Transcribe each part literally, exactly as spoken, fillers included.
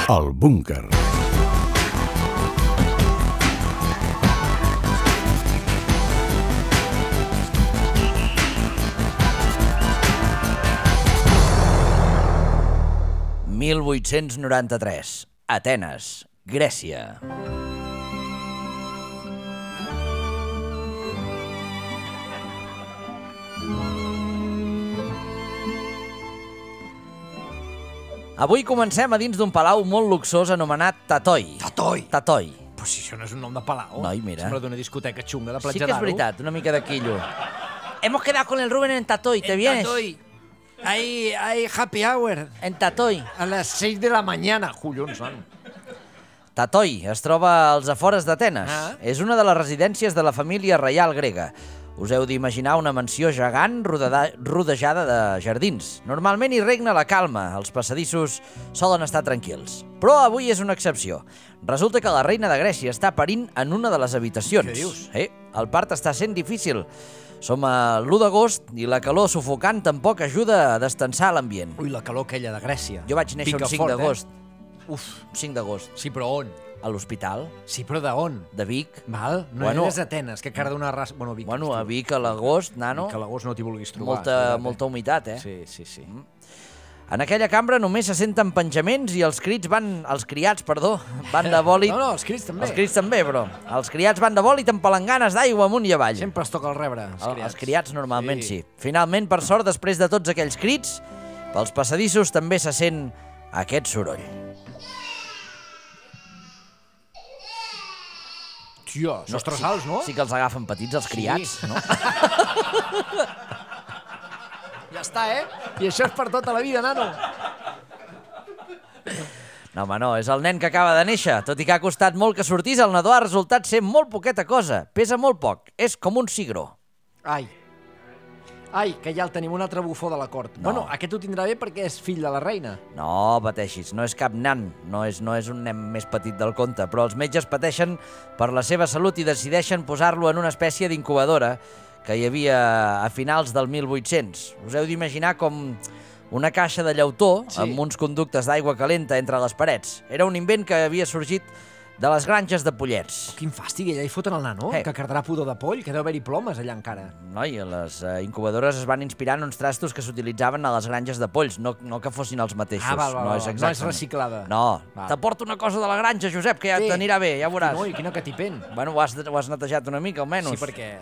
El búnquer. mil vuit-cents noranta-tres. Atenes, Grècia. Avui comencem a dins d'un palau molt luxós anomenat Tatoi. Tatoi? Tatoi. Però si això no és un nom de palau. Noi, mira. Sembla d'una discoteca xunga de Platja Sí que és veritat, una mica de quillo. Hemos quedado con el Rubén en Tatoi, ¿te vienes? Tatoi. Hay, hay happy hour En Tatoi. a les seis de la mañana. Collons, son. Tatoi es troba als afores d'Atenes. Ah. És una de les residències de la família reial grega. Us heu d'imaginar una mansió gegant rodada, rodejada de jardins. Normalment hi regna la calma, els passadissos solen estar tranquils. Però avui és una excepció. Resulta que la reina de Grècia està parint en una de les habitacions. Què dius? Eh, el part està sent difícil. Som a l'u d'agost i la calor sufocant tampoc ajuda a destensar l'ambient. Ui, la calor aquella de Grècia. Jo vaig néixer Pica un cinc fort, d'agost. Eh? Uf. cinc d'agost. Sí, però on? A l'hospital Sí, però d'on? de Vic. Val? No Bueno. eres Atenes, que cara d'una raça... Bueno, Vic. Bueno, a estiu. Vic a l'agost, nano, Que a l'agost no t'hi vulguis trobar. molta, és veritat, molta humitat, eh? Sí, sí, sí. En aquella cambra només se senten penjaments i els crits van... Els criats, perdó, van de bòlit... No, no, els crits també. Els crits també, però els criats van de bòlit amb palanganes d'aigua amunt i avall. Sempre es toca el rebre, els El- criats. Els criats normalment sí. Finalment, per sort, després de tots aquells crits, pels passadissos també se sent aquest soroll. Tia, nostres salts, no? Sí que els agafen petits, els criats, Sí. no? Ja està, eh? I això és per tota la vida, nano. No, home, no, és el nen que acaba de néixer. Tot i que ha costat molt que sortís, el nadó ha resultat ser molt poqueta cosa. Pesa molt poc. És com un cigró. Ai. Ai, que ja el tenim, un altre bufó de la cort. No. Bueno, aquest ho tindrà bé perquè és fill de la reina. No pateixis, no és cap nan. No és, no és un nen més petit del compte, però els metges pateixen per la seva salut i decideixen posar-lo en una espècie d'incubadora que hi havia a finals del mil vuit-cents. Us heu d'imaginar com una caixa de llautó Sí. amb uns conductes d'aigua calenta entre les parets. Era un invent que havia sorgit de les granges de pollets. Quin fàstic, allà hi foten el nano, Eh. que quedarà pudor de poll, que deu haver-hi plomes allà encara. Noi, les eh, incubadores es van inspirar en uns trastos que s'utilitzaven a les granges de polls, no, no que fossin els mateixos. Ah, val, val, no, val. és No és exactament. reciclada. No, Val. t'aporto una cosa de la granja, Josep, que ja Sí. t'anirà bé, ja veuràs. Noi, quina catipent. Bueno, ho has, ho has netejat una mica, almenys. Sí, perquè...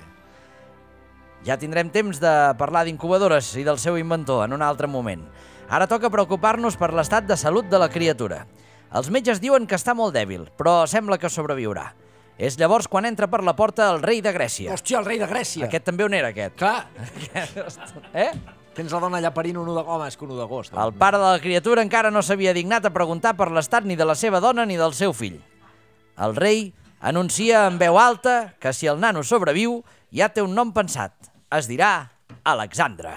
Ja tindrem temps de parlar d'incubadores i del seu inventor en un altre moment. Ara toca preocupar-nos per l'estat de salut de la criatura. Els metges diuen que està molt dèbil, però sembla que sobreviurà. És llavors quan entra per la porta el rei de Grècia. Hòstia, el rei de Grècia. Aquest també on era, aquest? Clar, Eh? tens la dona allà parint un u d'agost. Home, és que un u d'agost. El pare de la criatura encara no s'havia dignat a preguntar per l'estat ni de la seva dona ni del seu fill. El rei anuncia en veu alta que si el nano sobreviu ja té un nom pensat. Es dirà Alexandre.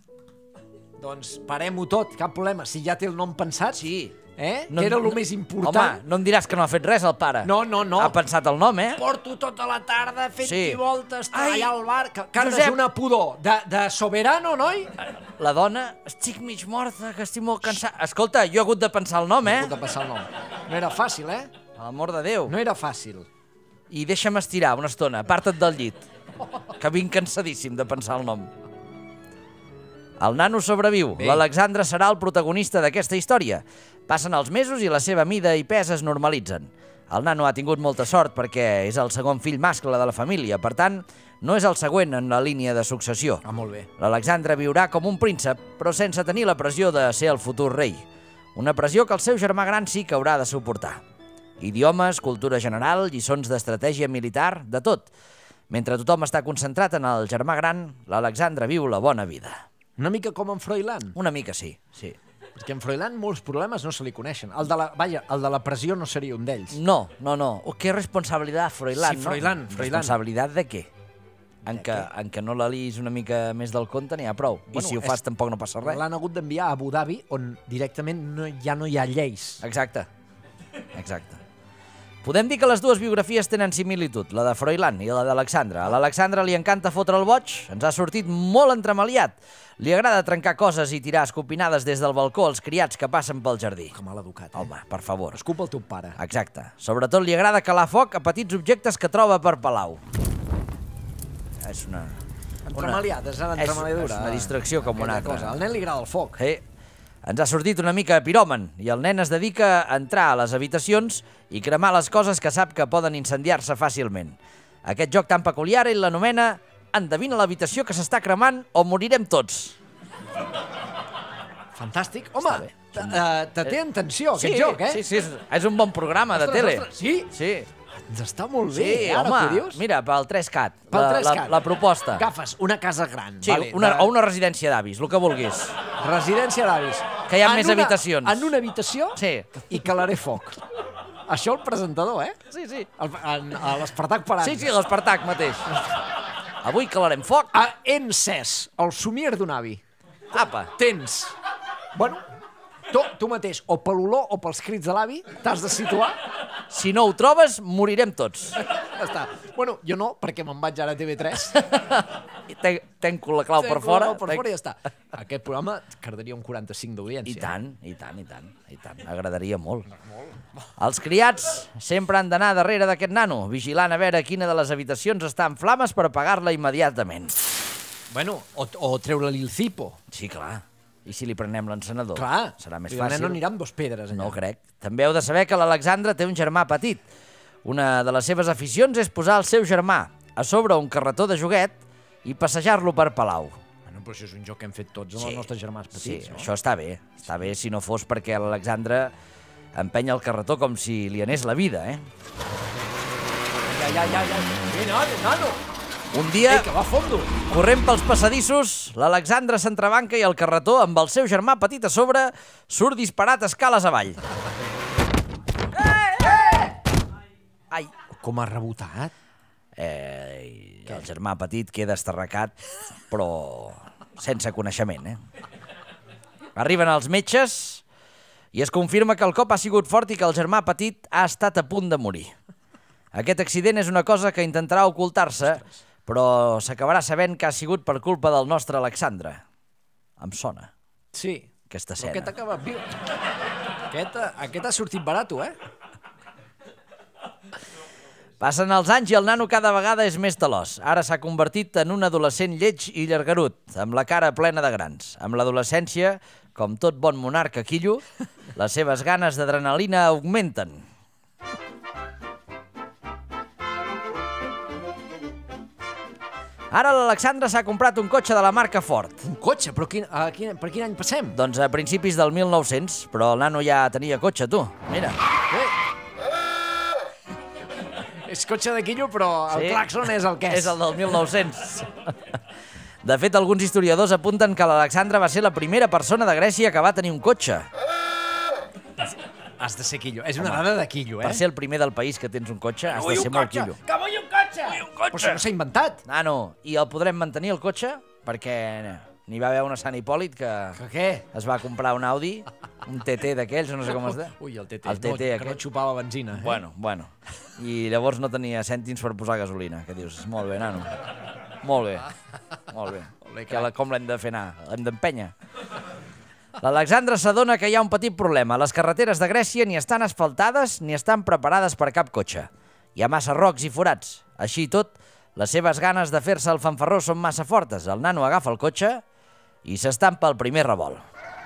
Doncs parem-ho tot, cap problema. Si ja té el nom pensat, Sí. eh? No- que era el no- més important. Home, no em diràs que no ha fet res el pare. No, no, no. Ha pensat el nom, eh? Porto tota la tarda fent Sí. sí. voltes, Ai, allà al bar. Que, que Josep. és una pudor de, de soberano, noi? La dona, estic mig morta, que estic molt cansat. Escolta, jo he hagut de pensar el nom, He eh? hagut de passar el nom. No era fàcil, eh? Per l'amor de Déu. No era fàcil. I deixa'm estirar una estona, aparta't del llit, que vinc cansadíssim de pensar el nom. El nano sobreviu. Bé. L'Alexandre serà el protagonista d'aquesta història. Passen els mesos i la seva mida i pes es normalitzen. El nano ha tingut molta sort perquè és el segon fill mascle de la família, per tant, no és el següent en la línia de successió. Ah, molt bé. L'Alexandre viurà com un príncep, però sense tenir la pressió de ser el futur rei. Una pressió que el seu germà gran sí que haurà de suportar. Idiomes, cultura general, lliçons d'estratègia militar, de tot. Mentre tothom està concentrat en el germà gran, l'Alexandre viu la bona vida. Una mica com en Froilán. Una mica sí, sí. Perquè en Froilán molts problemes no se li coneixen. El de la, vaja, el de la pressió no seria un d'ells. No, no, no. Oh, qué responsabilidad, Froilán, Sí, no? Froilán, Froilán. Responsabilitat de què? En De que, què? en que no la liis una mica més del compte n'hi ha prou. I Bueno, si ho és- fas tampoc no passa res. L'han hagut d'enviar a Abu Dhabi, on directament no, ja no hi ha lleis. Exacte. Exacte. Podem dir que les dues biografies tenen similitud, la de Froilán i la d'Alexandre. A l'Alexandre li encanta fotre el boig, ens ha sortit molt entremaliat. Li agrada trencar coses i tirar escopinades des del balcó als criats que passen pel jardí. Que mal educat, eh? Home, per favor. Escupa el teu pare. Exacte. Sobretot li agrada calar foc a petits objectes que troba per palau. És una... Entremaliada, és una És, entremaliadura. és una distracció com una altra. Cosa. Al nen li agrada el foc. Sí. Ens ha sortit una mica piròman i el nen es dedica a entrar a les habitacions i cremar les coses que sap que poden incendiar-se fàcilment. Aquest joc tan peculiar ell l'anomena endevina l'habitació que s'està cremant o morirem tots. Fantàstic. Home, te té en tensió aquest sí, joc, eh? Sí, sí, és, és un bon programa de Ostres, tele. ostres, sí? Sí. Ens està molt bé, Sí, ara home, que dius. mira, pel tres cat, Pel la, tres la, cat. la proposta. Agafes una casa gran, Sí, vale, una, de- o una residència d'avis, el que vulguis. residència d'avis. Que hi ha En més una- habitacions. En una habitació Sí. i calaré foc. Això el presentador, eh? Sí, sí. El, en, a l'Espartac Parant. Sí, sí, l'Espartac mateix. Avui calarem foc. Ha encès el somier d'un avi. Apa. Tens. Bueno, tu, tu mateix, o per l'olor o pels crits de l'avi, t'has de situar. Si no ho trobes, morirem tots. Ja està. Bueno, jo no, perquè me'n vaig ara a T V tres. Ten, tenco la clau per fora. Per fora i ja està. Aquest programa cardaria un quaranta-cinc d'audiència. I tant, i tant, i tant, i tant. Agradaria molt. Els criats sempre han d'anar darrere d'aquest nano, vigilant a veure quina de les habitacions està en flames per apagar-la immediatament. Bueno, o, o treure-li el cipo. Sí, clar. I si li prenem l'encenedor? Clar. Serà més I fàcil. el nen no anirà amb dos pedres, allà. No ho crec. També heu de saber que l'Alexandre té un germà petit. Una de les seves aficions és posar el seu germà a sobre un carretó de joguet i passejar-lo per palau. Bueno, però això és un joc que hem fet tots amb Sí. els nostres germans petits, Sí, no? això està bé. Està bé si no fos perquè l'Alexandre empenya el carretó com si li anés la vida, eh? Ja, ja, ja, ja. Bé, nano, nano. Un dia, Ei, que va a fondo. corrent pels passadissos, l'Alexandre s'entrebanca i el carretó, amb el seu germà petit a sobre, surt disparat escales avall. Ai! Com ha rebotat? Eh, el germà petit queda estarracat, però sense coneixement, eh? Arriben els metges i es confirma que el cop ha sigut fort i que el germà petit ha estat a punt de morir. Aquest accident és una cosa que intentarà ocultar-se, però s'acabarà sabent que ha sigut per culpa del nostre Alexandre. Em sona, Sí. aquesta Però aquest escena. acaba viu. Aquest, aquest ha sortit barat, eh? Passen els anys i el nano cada vegada és més talòs. Ara s'ha convertit en un adolescent lleig i llargarut, amb la cara plena de grans. Amb l'adolescència, com tot bon monarca quillo, les seves ganes d'adrenalina augmenten. Ara l'Alexandre s'ha comprat un cotxe de la marca Ford. Un cotxe, però quin, a quin, per quin any passem? Doncs a principis del mil nou-cents, però el nano ja tenia cotxe, tu. Mira. Eh? És cotxe de quillo, però el Sí. claxon és el que és. És el del mil nou-cents. De fet, alguns historiadors apunten que l'Alexandre va ser la primera persona de Grècia que va tenir un cotxe. Has de ser quillo. És una dada de quillo, eh? Per ser el primer del país que tens un cotxe, has de Vull ser un molt cotxe! quillo. Que vull un cotxe! Vull un cotxe! Però això no s'ha inventat. Nano, i el podrem mantenir, el cotxe? Perquè n'hi va haver una Sant Hipòlit que Que què? es va comprar un Audi, un T T d'aquells, no sé com es diu. Ui, el T T. El T T no, que no aquest. xupava benzina. Eh? Bueno, bueno. I llavors no tenia cèntims per posar gasolina. Que dius, molt bé, nano. Molt bé. Molt bé. bé, Que la, com l'hem de fer anar? L'hem d'empènyer? L'Alexandre s'adona que hi ha un petit problema. Les carreteres de Grècia ni estan asfaltades ni estan preparades per cap cotxe. Hi ha massa rocs i forats. Així i tot, les seves ganes de fer-se el fanfarró són massa fortes. El nano agafa el cotxe i s'estampa el primer revolt.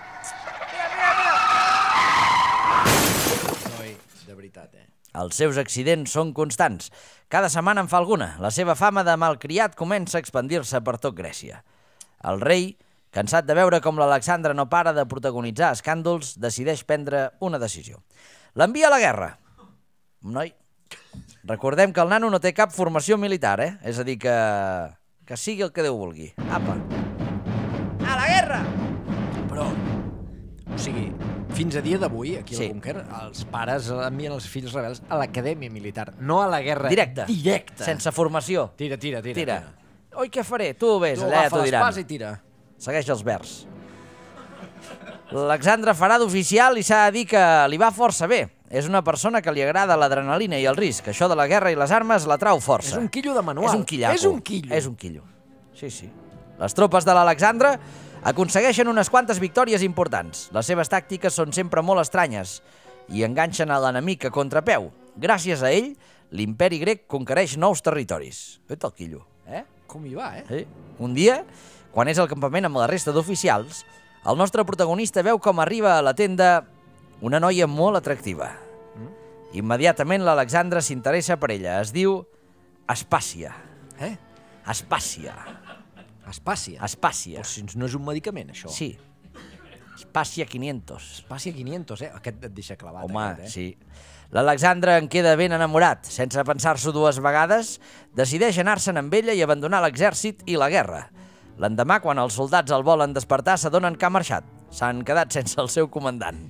Noi, de veritat, eh? Els seus accidents són constants. Cada setmana en fa alguna. La seva fama de malcriat comença a expandir-se per tot Grècia. El rei, cansat de veure com l'Alexandre no para de protagonitzar escàndols, decideix prendre una decisió. L'envia a la guerra. Noi, recordem que el nano no té cap formació militar, eh? És a dir, que... que sigui el que Déu vulgui. Apa. A la guerra! Però, o sigui, fins a dia d'avui, aquí Sí. al búnquer, els pares envien els fills rebels a l'acadèmia militar, no a la guerra Directe. directa. Sense formació. Tira, tira, tira. Tira. Oi, què faré? Tu ho ves, Tu allà agafa t'ho diran. l'espasa i tira. Segueix els vers. L'Alexandre farà d'oficial i s'ha de dir que li va força bé. és una persona que li agrada l'adrenalina i el risc. Això de la guerra i les armes l'atrau força. És un quillo de manual. És un quillaco. És un quillo. És un quillo. Sí, sí. Les tropes de l'Alexandre aconsegueixen unes quantes victòries importants. Les seves tàctiques són sempre molt estranyes i enganxen a l'enemic a contrapeu. Gràcies a ell, l'imperi grec conquereix nous territoris. Vet el quillo, eh? Com hi va, eh? Sí. Un dia, quan és al campament amb la resta d'oficials, el nostre protagonista veu com arriba a la tenda una noia molt atractiva. Immediatament l'Alexandre s'interessa per ella. Es diu Aspàcia. Eh? Aspàcia. Aspàcia. Aspàcia. Però si no és un medicament, això. Sí. Aspàcia quinientos. Aspàcia quinientos, eh? Aquest et deixa clavat. Home, aquest, eh? sí. L'Alexandre en queda ben enamorat. Sense pensar-s'ho dues vegades, decideix anar-se'n amb ella i abandonar l'exèrcit i la guerra. L'endemà, quan els soldats el volen despertar, s'adonen que ha marxat. S'han quedat sense el seu comandant.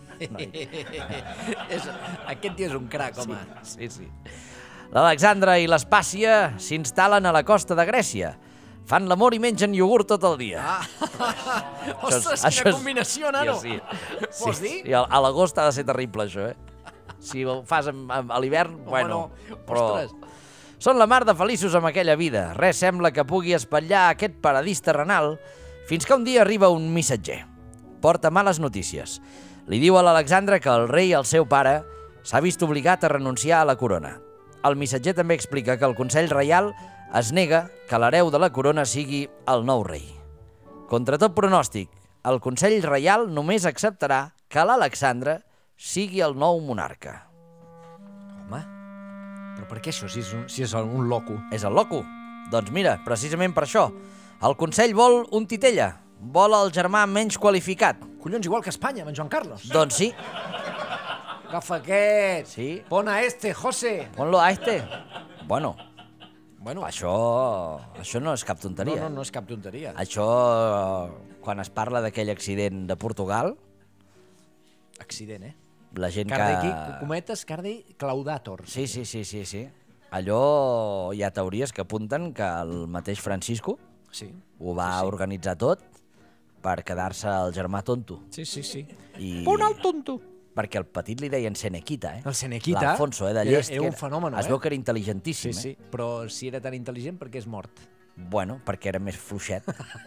és, aquest tio és un crac, home. Sí, sí. sí. L'Alexandre i l'Aspàcia s'instal·len a la costa de Grècia. Fan l'amor i mengen iogurt tot el dia. Ah. Ostres, això quina és... combinació, nano. Sí, sí. Vols sí, dir? sí. A l'agost ha de ser terrible, això, eh? Si ho fas a, a l'hivern, bueno, no. però... Ostres. Són la mar de feliços amb aquella vida. Res sembla que pugui espatllar aquest paradís terrenal fins que un dia arriba un missatger. Porta males notícies. Li diu a l'Alexandre que el rei, el seu pare, s'ha vist obligat a renunciar a la corona. El missatger també explica que el Consell Reial es nega que l'hereu de la corona sigui el nou rei. Contra tot pronòstic, el Consell Reial només acceptarà que l'Alexandre sigui el nou monarca. Home, però per què això, si és un, si és un loco? És el loco? Doncs mira, precisament per això. El Consell vol un titella. Vol el germà menys qualificat. Collons, igual que Espanya, amb en Joan Carlos. Doncs sí. Agafa aquest. Sí. Pon a este, José. Ponlo a este. Bueno, Bueno, això, això no és cap no, tonteria. no, no és cap tonteria. Això, quan es parla d'aquell accident de Portugal, Accident, eh? la gent Cardi, que... cometes, Cardi Claudator. Sí, sí, sí, sí, sí. Allò hi ha teories que apunten que el mateix Francisco Sí. ho va Sí, sí. organitzar tot per quedar-se el germà tonto. Sí, sí, sí. I... Pon el tonto. Perquè el petit li deien Senequita, eh? El Senequita. L'Alfonso, eh, de era- llest. era que un fenomen, Es eh? veu que era intel·ligentíssim, Sí, sí. Però si era tan intel·ligent, per què és mort? eh? Bueno, perquè era més fluixet.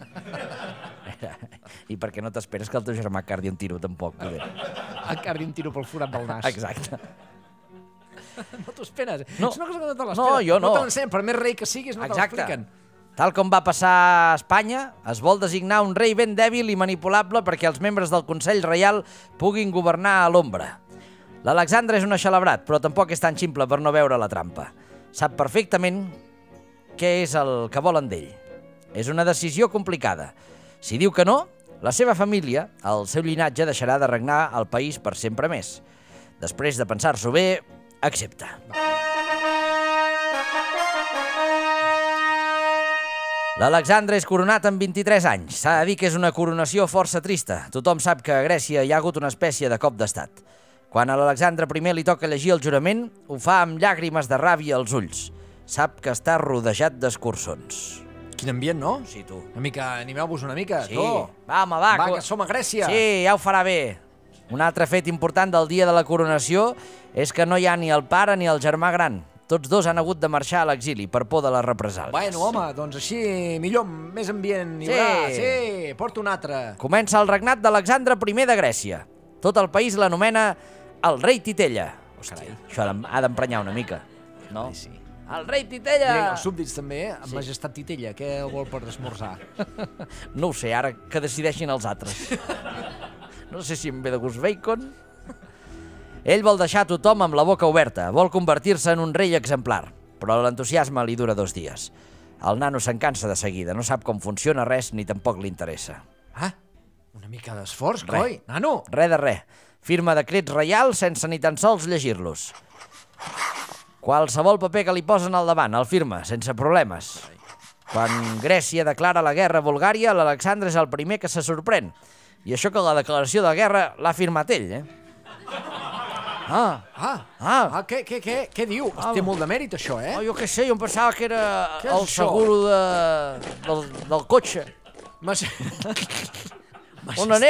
I perquè no t'esperes que el teu germà cardi un tiro, tampoc. Poder. A Cardi un tiro pel forat del nas. Exacte. No t'ho esperes. No. És una cosa que no te l'esperes. No, jo no. No te l'ensenyen, per més rei que siguis, no te Exacte. l'expliquen. Tal com va passar a Espanya, es vol designar un rei ben dèbil i manipulable perquè els membres del Consell Reial puguin governar a l'ombra. L'Alexandre és un eixelebrat, però tampoc és tan ximple per no veure la trampa. Sap perfectament què és el que volen d'ell. És una decisió complicada. Si diu que no, la seva família, el seu llinatge, deixarà de regnar al país per sempre més. Després de pensar-s'ho bé, accepta. L'Alexandre és coronat amb vint-i-tres anys. S'ha de dir que és una coronació força trista. Tothom sap que a Grècia hi ha hagut una espècie de cop d'estat. Quan a l'Alexandre primer li toca llegir el jurament, ho fa amb llàgrimes de ràbia als ulls. Sap que està rodejat d'escurçons. Quin ambient, no? Sí, tu. Una mica, animeu-vos una mica. Sí. Tu. Va, home, va. Va, co- que som a Grècia. Sí, ja ho farà bé. Un altre fet important del dia de la coronació és que no hi ha ni el pare ni el germà gran. Tots dos han hagut de marxar a l'exili per por de les represàlies. Bueno, home, doncs així millor, més ambient hi Sí. haurà. Sí, porta un altre. Comença el regnat d'Alexandre primer de Grècia. Tot el país l'anomena el rei Titella. Hòstia, això ha d'em- ha d'emprenyar una mica, no? Sí, sí. El rei I Titella! els súbdits també, eh? Amb majestat Titella, què vol per esmorzar? No ho sé, ara que decideixin els altres. No sé si em ve de gust bacon. Ell vol deixar tothom amb la boca oberta, vol convertir-se en un rei exemplar, però l'entusiasme li dura dos dies. El nano se'n cansa de seguida, no sap com funciona res ni tampoc li interessa. Ah, una mica d'esforç, Re. coi. Nano, Res de res. Firma decrets reials sense ni tan sols llegir-los. Qualsevol paper que li posen al davant, el firma, sense problemes. Quan Grècia declara la guerra a Bulgària, l'Alexandre és el primer que se sorprèn. I això que la declaració de guerra l'ha firmat ell, eh? Ah, ah, Ah. ah què, què, què, què diu? Ah. Té molt de mèrit, això, eh? oh, jo què sé, jo em pensava que era Què és el això? seguro de, del, del cotxe. Mas... On aneu?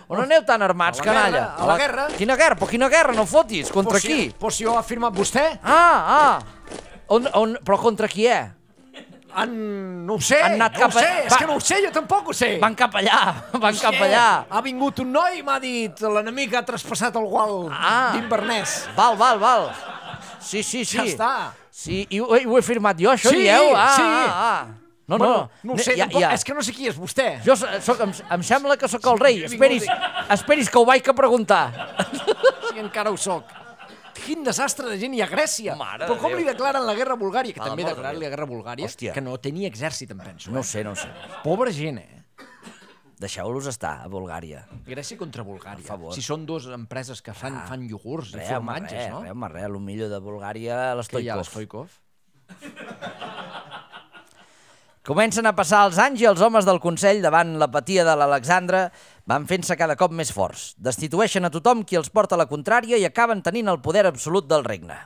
On aneu tan armats, A la canalla? guerra, a la guerra. Quina guerra? Però quina guerra? No fotis. Contra qui? Però si ho ha firmat vostè. Ah, ah. On, on, però contra qui, eh? Han... no ho sé, Han anat no cap ho a- sé, és Va- que no ho sé, jo tampoc ho sé. Van cap allà, van cap allà. Ha vingut un noi i m'ha dit l'enemic ha traspassat el gual Ah. d'Invernès. Val, val, val. Sí, sí, sí. Ja està. Sí, i ho, i ho he firmat jo, això Sí, dieu? Ah, sí. ah, ah. No, Bueno, no. no ho sé, Ja, tampoc, ja. és que no sé qui és vostè. Jo soc, em, em sembla que sóc el rei. Esperis, esperis que ho vaig a preguntar. Si encara ho soc. Quin desastre de gent hi ha a Grècia. Mare Però de com Déu. li declaren la guerra a Bulgària? Que Per també l'amor de declarar-li Déu. la guerra a Bulgària, Hòstia. que no tenia exèrcit, em penso. No Eh? ho sé, no ho sé. Pobra gent, eh? Deixeu-los estar, a Bulgària. Grècia contra Bulgària. Per favor. Si són dues empreses que fan, Ah. fan iogurts i Res, home, formatges, res, no? res, home, res. El millor de Bulgària, Què hi ha, l'Stoikov. l'Stoikov? Comencen a passar els anys i els homes del Consell, davant l'apatia de l'Alexandre, van fent-se cada cop més forts. Destitueixen a tothom qui els porta la contrària i acaben tenint el poder absolut del regne.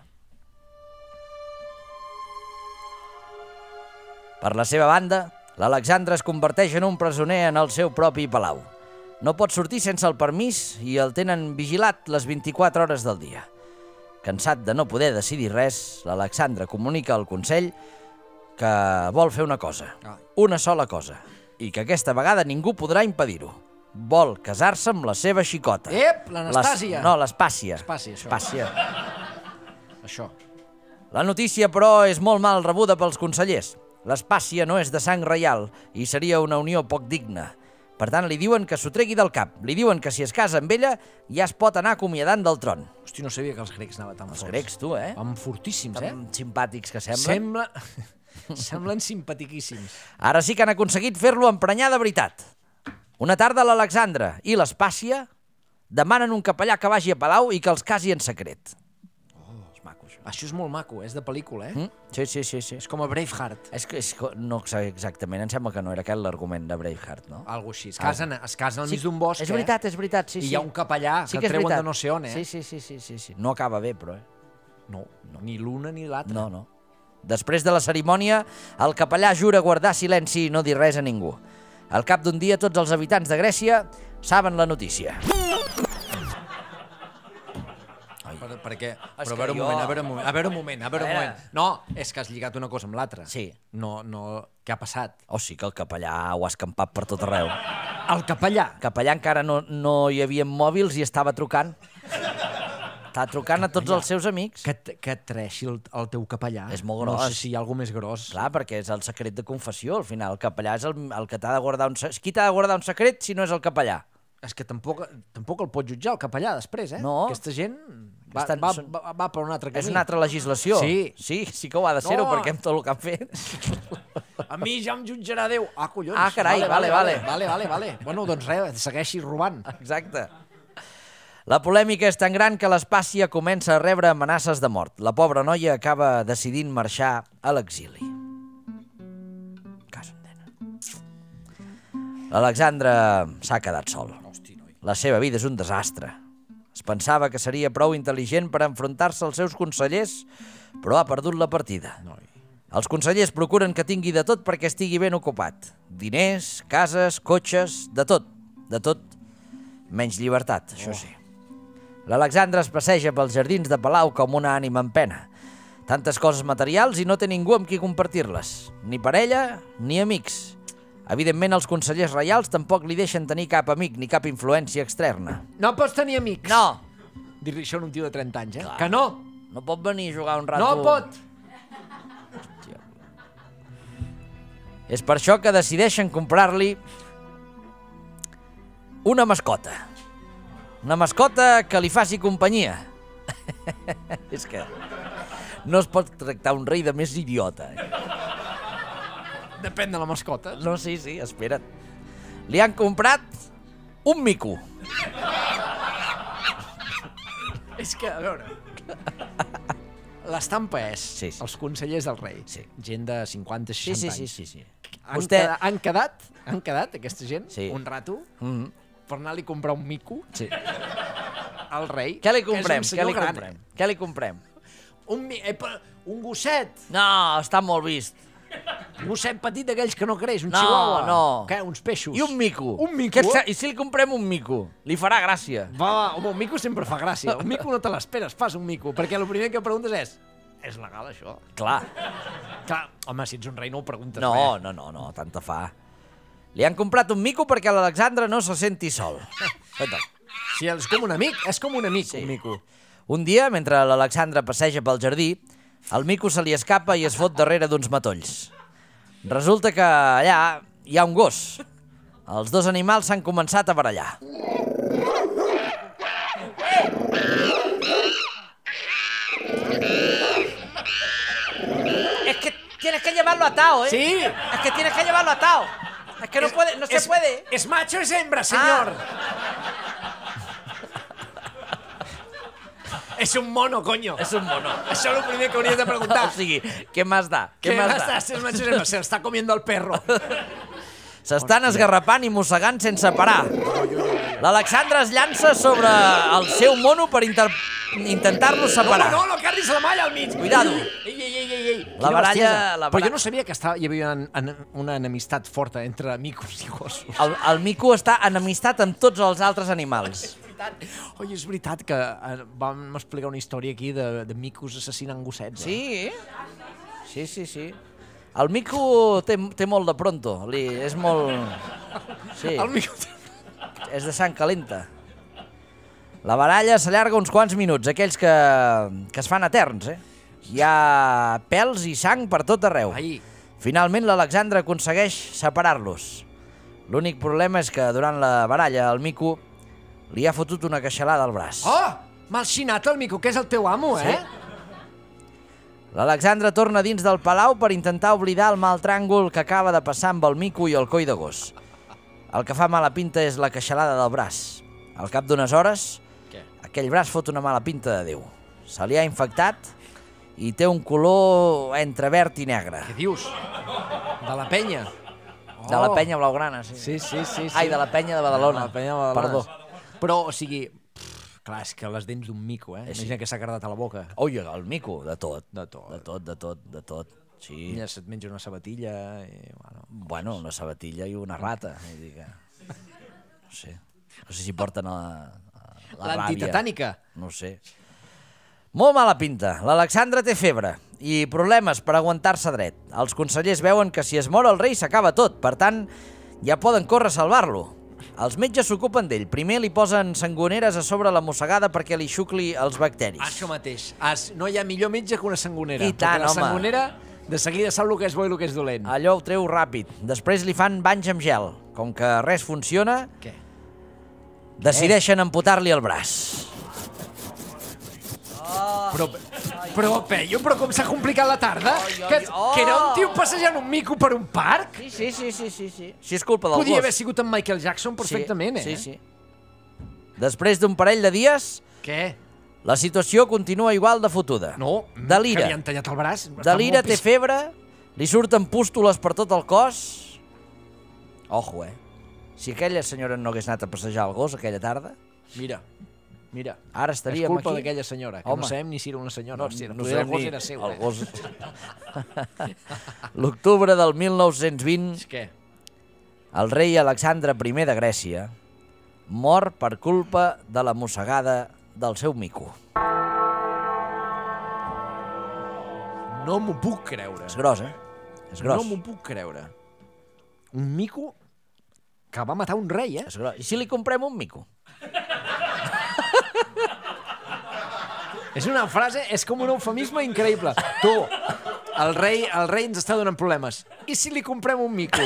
Per la seva banda, l'Alexandre es converteix en un presoner en el seu propi palau. No pot sortir sense el permís i el tenen vigilat les vint-i-quatre hores del dia. Cansat de no poder decidir res, l'Alexandre comunica al Consell que vol fer una cosa, una sola cosa, i que aquesta vegada ningú podrà impedir-ho. Vol casar-se amb la seva xicota. Ep, l'Anastàsia. Les- No, l'Espàcia. Espàcia, això. Espàcia. Això. La notícia, però, és molt mal rebuda pels consellers. L'Espàcia no és de sang reial i seria una unió poc digna. Per tant, li diuen que s'ho tregui del cap. Li diuen que si es casa amb ella ja es pot anar acomiadant del tron. Hosti, no sabia que els grecs anaven tan Els forts. grecs, tu, eh? Van fortíssims, eh? Tan simpàtics que semblen. Sembla... Semblen simpatiquíssims. Ara sí que han aconseguit fer-lo emprenyar de veritat. Una tarda l'Alexandre i l'Espàcia demanen un capellà que vagi a Palau i que els casi en secret. Oh, és maco, això. Això és molt maco, és de pel·lícula, eh? Mm? Sí, sí, sí, sí. És com a Braveheart. És que és, que no sé exactament, em sembla que no era aquest l'argument de Braveheart, no? Algo així. Es casen, es casen al mig d'un bosc, És veritat, és veritat, sí, I sí. hi ha un capellà Sí que, és treuen veritat. de no sé on, eh? Sí, sí, sí, sí, sí, sí. No acaba bé, però, eh? No, no. Ni l'una ni l'altra. No, no. Després de la cerimònia, el capellà jura guardar silenci i no dir res a ningú. Al cap d'un dia, tots els habitants de Grècia saben la notícia. Per, per què? És Però a que veure un jo- moment, a veure un moment, a veure un moment, a veure un A veure. moment. No, és que has lligat una cosa amb l'altra. Sí. No, no... Què ha passat? Oh, sí que el capellà ho ha escampat per tot arreu. El capellà. El capellà encara no, no hi havia mòbils i estava trucant. Estava trucant a tots els seus amics. Que, et- que et treixi el, el teu capellà. És molt No gros. sé si hi ha alguna més gros. Clar, perquè és el secret de confessió, al final. El capellà és el, el que t'ha de guardar un secret. Qui t'ha de guardar un secret si no és el capellà? És que tampoc, tampoc el pot jutjar, el capellà, després, eh? No. Aquesta gent va, Estan- va, són- va, va per un altre camí. És una altra legislació. Sí. Sí, sí que ho ha de ser-ho, No. perquè amb tot el que han fet. A mi ja em jutjarà Déu. Ah, collons. Ah, carai, vale, vale. Vale, vale, vale. Bueno, doncs res, segueixi robant. Exacte. La polèmica és tan gran que l'Espàcia comença a rebre amenaces de mort. La pobra noia acaba decidint marxar a l'exili. Cas on tenen. L'Alexandre s'ha quedat sol. La seva vida és un desastre. Es pensava que seria prou intel·ligent per enfrontar-se als seus consellers, però ha perdut la partida. Els consellers procuren que tingui de tot perquè estigui ben ocupat. Diners, cases, cotxes, de tot, de tot, menys llibertat, això sí. L'Alexandre es passeja pels jardins de Palau com una ànima en pena. Tantes coses materials i no té ningú amb qui compartir-les. Ni parella, ni amics. Evidentment, els consellers reials tampoc li deixen tenir cap amic ni cap influència externa. No pots tenir amics. No! Dir-li això a un tio de trenta anys, eh? Clar. Que no! No pot venir a jugar un rato... No pot! És per això que decideixen comprar-li una mascota. Una mascota que li faci companyia. És que no es pot tractar un rei de més idiota. Depèn de la mascota. No, sí, sí, espera't. Li han comprat un mico. És que, a veure... L'estampa és Sí, sí. els consellers del rei. Sí. Gent de cinquanta Sí, seixanta sí, anys. sí, sí, sí. Han, Vostè... quedat, han quedat, han quedat, aquesta gent, Sí. un rato, Mm per anar-li a comprar un mico sí. al rei. Què li que és un comprem? Què senyor li gran, comprem? eh? Què li comprem? Un, mi... Epa, un gosset. No, està molt vist. Un gosset petit d'aquells que no creix, un No, chihuahua. no. Què, uns peixos? I un mico. Un mico? Què et sa- I si li comprem un mico? Li farà gràcia. Va, va, home, un mico sempre fa gràcia. Un mico no te l'esperes, fas un mico, perquè el primer que preguntes és és legal, això? Clar. Clar, home, si ets un rei no ho preguntes No, res. no, no, no, tant te fa. Li han comprat un mico perquè l'Alexandre no se senti sol. Si és com un amic, és com un amic, Sí. un mico. Un dia, mentre l'Alexandre passeja pel jardí, el mico se li escapa i es fot darrere d'uns matolls. Resulta que allà hi ha un gos. Els dos animals s'han començat a barallar. Es que tienes que llevarlo atado, ¿eh? Sí. Es que tienes que llevarlo atado. Es que no puede, no se Es- puede. És macho, és hembra, senyor. És un mono, coño. És un mono. Això és el primer que hauries de preguntar. O sigui, què més da? Què més más da? da? Si és macho, és hembra. Se l'està comiendo el perro. S'estan esgarrapant i mossegant sense parar. L'Alexandre es llança sobre el seu mono per inter... intentar-lo No, separar. no, no carris la malla al mig. Cuidado. Ei, ei, ei, ei, ei. La Quina baralla- bestiesa. la Però bara- jo no sabia que estava, hi havia en, en, una enemistat forta entre micos i gossos. El, el mico està enemistat amb tots els altres animals. Oi, és veritat que eh, vam explicar una història aquí de, de micos assassinant gossets. Eh? Sí? Sí, sí, sí. El mico té, té molt de pronto. Li, és molt... Sí, El mico... és de sang calenta. La baralla s'allarga uns quants minuts, aquells que, que es fan eterns, eh? Hi ha pèls i sang per tot arreu. Ai, Finalment, l'Alexandre aconsegueix separar-los. L'únic problema és que durant la baralla el mico li ha fotut una queixalada al braç. oh! Malxinat el mico, que és el teu amo, eh? L'Alexandre torna dins del palau per intentar oblidar el mal tràngol que acaba de passar amb el mico i el coll de gos. El que fa mala pinta és la queixalada del braç. Al cap d'unes hores, Què? aquell braç fot una mala pinta de Déu. Se li ha infectat i té un color entre verd i negre. Què dius? De la penya. De la penya blaugrana, sí. Sí, sí, sí. sí. Ai, de la penya de Badalona. De la penya de Badalona. Perdó. Però, o sigui, pff, clar, és que les dents d'un mico, eh? Eh, sí. Imagina que s'ha cardat a la boca. Ui, el mico, de tot. De tot. De tot, de tot, de tot. Sí. Ja se't menja una sabatilla i... Bueno, Bueno, una sabatilla i una rata. Vull dir que... No sé. No sé si porten a, a la ràbia. l'antitetànica. No ho sé. Molt mala pinta. L'Alexandre té febre i problemes per aguantar-se dret. Els consellers veuen que si es mor el rei s'acaba tot. Per tant, ja poden córrer a salvar-lo. Els metges s'ocupen d'ell. Primer li posen sangoneres a sobre la mossegada perquè li xucli els bacteris. Això mateix. As, no hi ha millor metge que una sangonera. I tant, perquè la home. sangonera de seguida sap el que és bo i el que és dolent. Allò ho treu ràpid. Després li fan banys amb gel. Com que res funciona, Què? decideixen amputar-li el braç. Però, però, Peyu, però com s'ha complicat la tarda? Ai, ai, que, oh! que era un tio passejant un mico per un parc? Sí, sí, sí, sí, sí, sí. Si és culpa del Podia gos. haver sigut en Michael Jackson perfectament, sí, eh? Sí, sí. Després d'un parell de dies, Què? la situació continua igual de fotuda. No, Delira. que li han tallat el braç. Està Delira, molt té pis- febre, li surten pústules per tot el cos. Ojo, eh? Si aquella senyora no hagués anat a passejar el gos aquella tarda, Mira, mira. ara És estaríem culpa aquí. d'aquella senyora, que Home. no sabem ni si era una senyora. No, o si era, no potser sé el gos ni- era seu, el eh? gos... L'octubre del mil nou-cents vint, És que... el rei Alexandre primer de Grècia mor per culpa de la mossegada del seu mico. No m'ho puc creure. És gros, eh? És gros. No m'ho puc creure. Un mico que va matar un rei, eh? És gros. I si li comprem un mico? És una frase, és com un eufemisme increïble. Tu, el rei, el rei ens està donant problemes. I si li comprem un mico?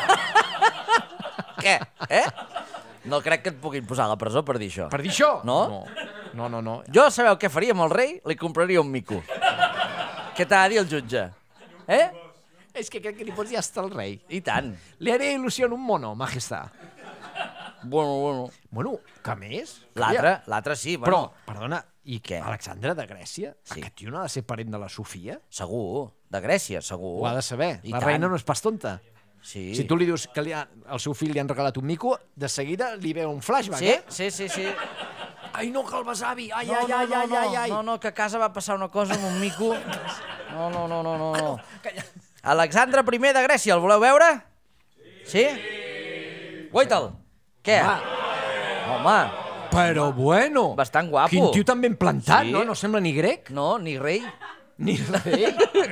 Què? Eh? No crec que et puguin posar a la presó per dir això. Per dir això? No? No, no, no. Jo, sabeu què faria amb el rei? Li compraria un mico. Què t'ha de dir el jutge? Eh? És que crec que li pots dir hasta el rei. I tant. Le haré il·lusió un mono, majestà. Bueno, bueno. Bueno, que més? L'altre, l'altre sí. Però, Bueno, perdona, i Què? Alexandre de Grècia? Sí. Aquest tio no ha de ser parent de la Sofia? segur. De Grècia, segur. Ho ha de saber. I La tant. reina no és pas tonta. Sí. Si tu li dius que li ha, al seu fill li han regalat un mico, de seguida li ve un flashback, Sí, eh? sí, sí, sí. Ai, no, que el besavi! Ai, No, ai, no, ai, no, ai, ai, ai! no, no, que a casa va passar una cosa amb un mico. No, no, no, no, no. no. Alexandre primer de Grècia, el voleu veure? Sí? Guaita'l. Què? Home, Però bueno. bastant guapo. Quin tio tan ben plantat, Sí. no? No sembla ni grec. No, ni rei. Ni rei.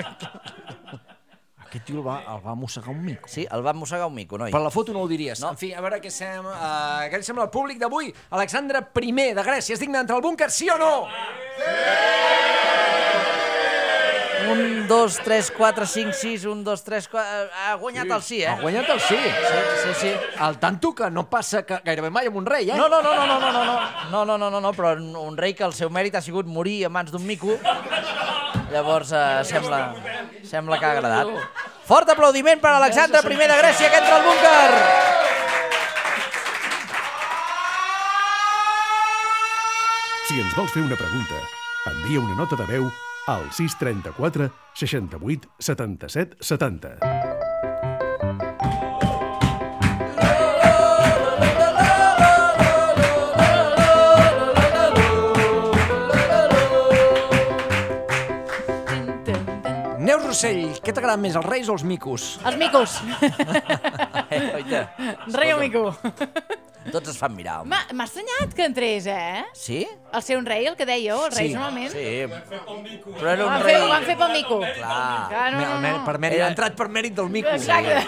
Aquest tio el va, el va mossegar un mico. Sí, el va mossegar un mico, noi. Per la foto no ho diries. No. En fi, a veure què sembla, uh, què li sembla al públic d'avui. Alexandre primer de Grècia és digne d'entrar al búnquer, sí o no? Un, dos, tres, quatre, cinc, sis, un, dos, tres, quatre... Ha guanyat el sí, eh? Ha guanyat el sí. Sí, sí. El tanto que no passa que gairebé mai amb un rei, eh? No, no, no, no, no, no, no, no, no, no, no, no, però un rei que el seu mèrit ha sigut morir a mans d'un mico. Llavors, eh, sembla, sembla que ha agradat. Fort aplaudiment per Alexandre primer de Grècia, que entra al búnquer! Si ens vols fer una pregunta, envia una nota de veu al sis trenta-quatre seixanta-vuit setanta-set setanta. Neus Rossell, què t'agrada més, els reis o els micos? Els micos. Eh, oita, Rei o mico. tots es fan mirar, home. M'ha m'ha estranyat que entrés, eh? Sí? El ser un rei, el que dèieu, els reis Sí. normalment. Sí. Però era Ho un van, rei... fer, ho van fer pel mico. Clar. Clar, no, no, no. Per mèrit, Era- ha entrat per mèrit del mico. Exacte.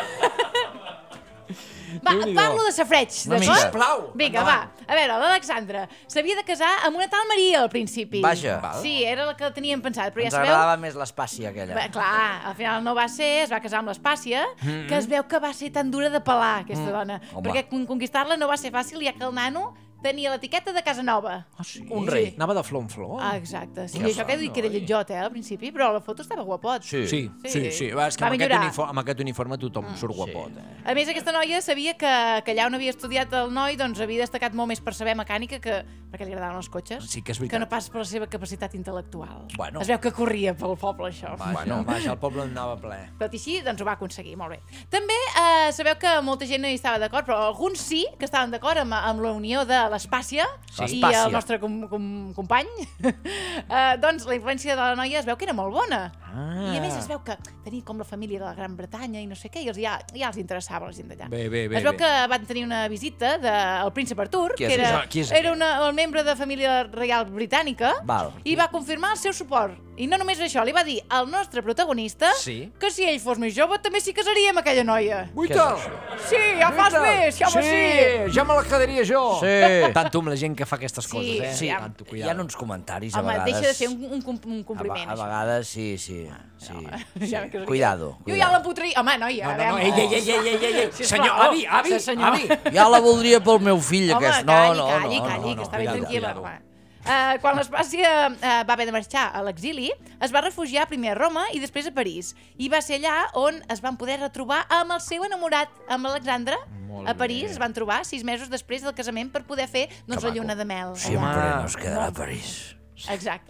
Va, et parlo de safreig, Una mica. d'acord? Sisplau, Vinga, endavant. va. A veure, l'Alexandre s'havia de casar amb una tal Maria al principi. Vaja. Sí, era la que teníem pensat, però ja Ens sabeu... agradava més l'espàcia aquella. Bé, clar, al final no va ser, es va casar amb l'Espàcia, que es veu que va ser tan dura de pelar, aquesta dona. Home. Perquè con- conquistar-la no va ser fàcil, ja que el nano tenia l'etiqueta de casa nova. Ah, sí? Un rei. Anava de flor en flor. Ah, exacte. Sí, això que dic que era lletjot, eh, al principi, però la foto estava guapot. Sí. Sí, sí, sí. sí. Va, és que Va amb aquest, millorar. uniforme, amb aquest uniforme tothom surt guapot. Eh? A més, aquesta noia sabia que, que allà on havia estudiat el noi doncs havia destacat molt més per saber mecànica que perquè li agradaven els cotxes, Sí que és veritat. que no pas per la seva capacitat intel·lectual. Bueno. Es veu que corria pel poble, això. Bueno, vaja, el poble anava ple. Tot i així, doncs ho va aconseguir, molt bé. També eh, sabeu que molta gent no hi estava d'acord, però alguns sí que estaven d'acord amb, amb la unió de l'Espàcia Sí. i Espàcia. el nostre com, com, company. eh, doncs la influència de la noia es veu que era molt bona. Ah. I a més es veu que tenia com la família de la Gran Bretanya i no sé què, i els, ja, ja els interessava la gent d'allà. Bé, bé, bé, Es veu bé. que van tenir una visita del príncep Artur, Qui que és era, això? Qui és era una, el membre de família reial britànica, Val. i va confirmar el seu suport. I no només això, li va dir al nostre protagonista Sí. que si ell fos més jove també s'hi casaria amb aquella noia. Guaita! Sí, ja fas més, ja sí, home sí. ja me la quedaria jo. Sí. Tanto amb la gent que fa aquestes coses, Sí, eh? Sí, ja. Tanto, hi ha uns comentaris a Home, vegades... deixa de ser un, un, com- un A, compliment. a això. vegades sí, sí. sí. Ja me casaria. Cuidado, Jo ja cuidado. l'empotria. Home, noia, No, no, no, a ei, veure. ei, ei, ei, ei, ei, ei. Sisplau. Senyor, avi, avi, Sí, senyor. avi. Ja la voldria pel meu fill, Home, aquest. No, calli, no, calli, no, calli, no, que no, està ben cuidado, tranquil·la. cuidado. home. Uh, quan l'Espàcia uh, va haver de marxar a l'exili, es va refugiar primer a Roma i després a París. I va ser allà on es van poder retrobar amb el seu enamorat, amb l'Alexandre. Molt A París bé. es van trobar sis mesos després del casament per poder fer doncs, la lluna de mel. Sempre allà. nos quedarà a París. Exacte.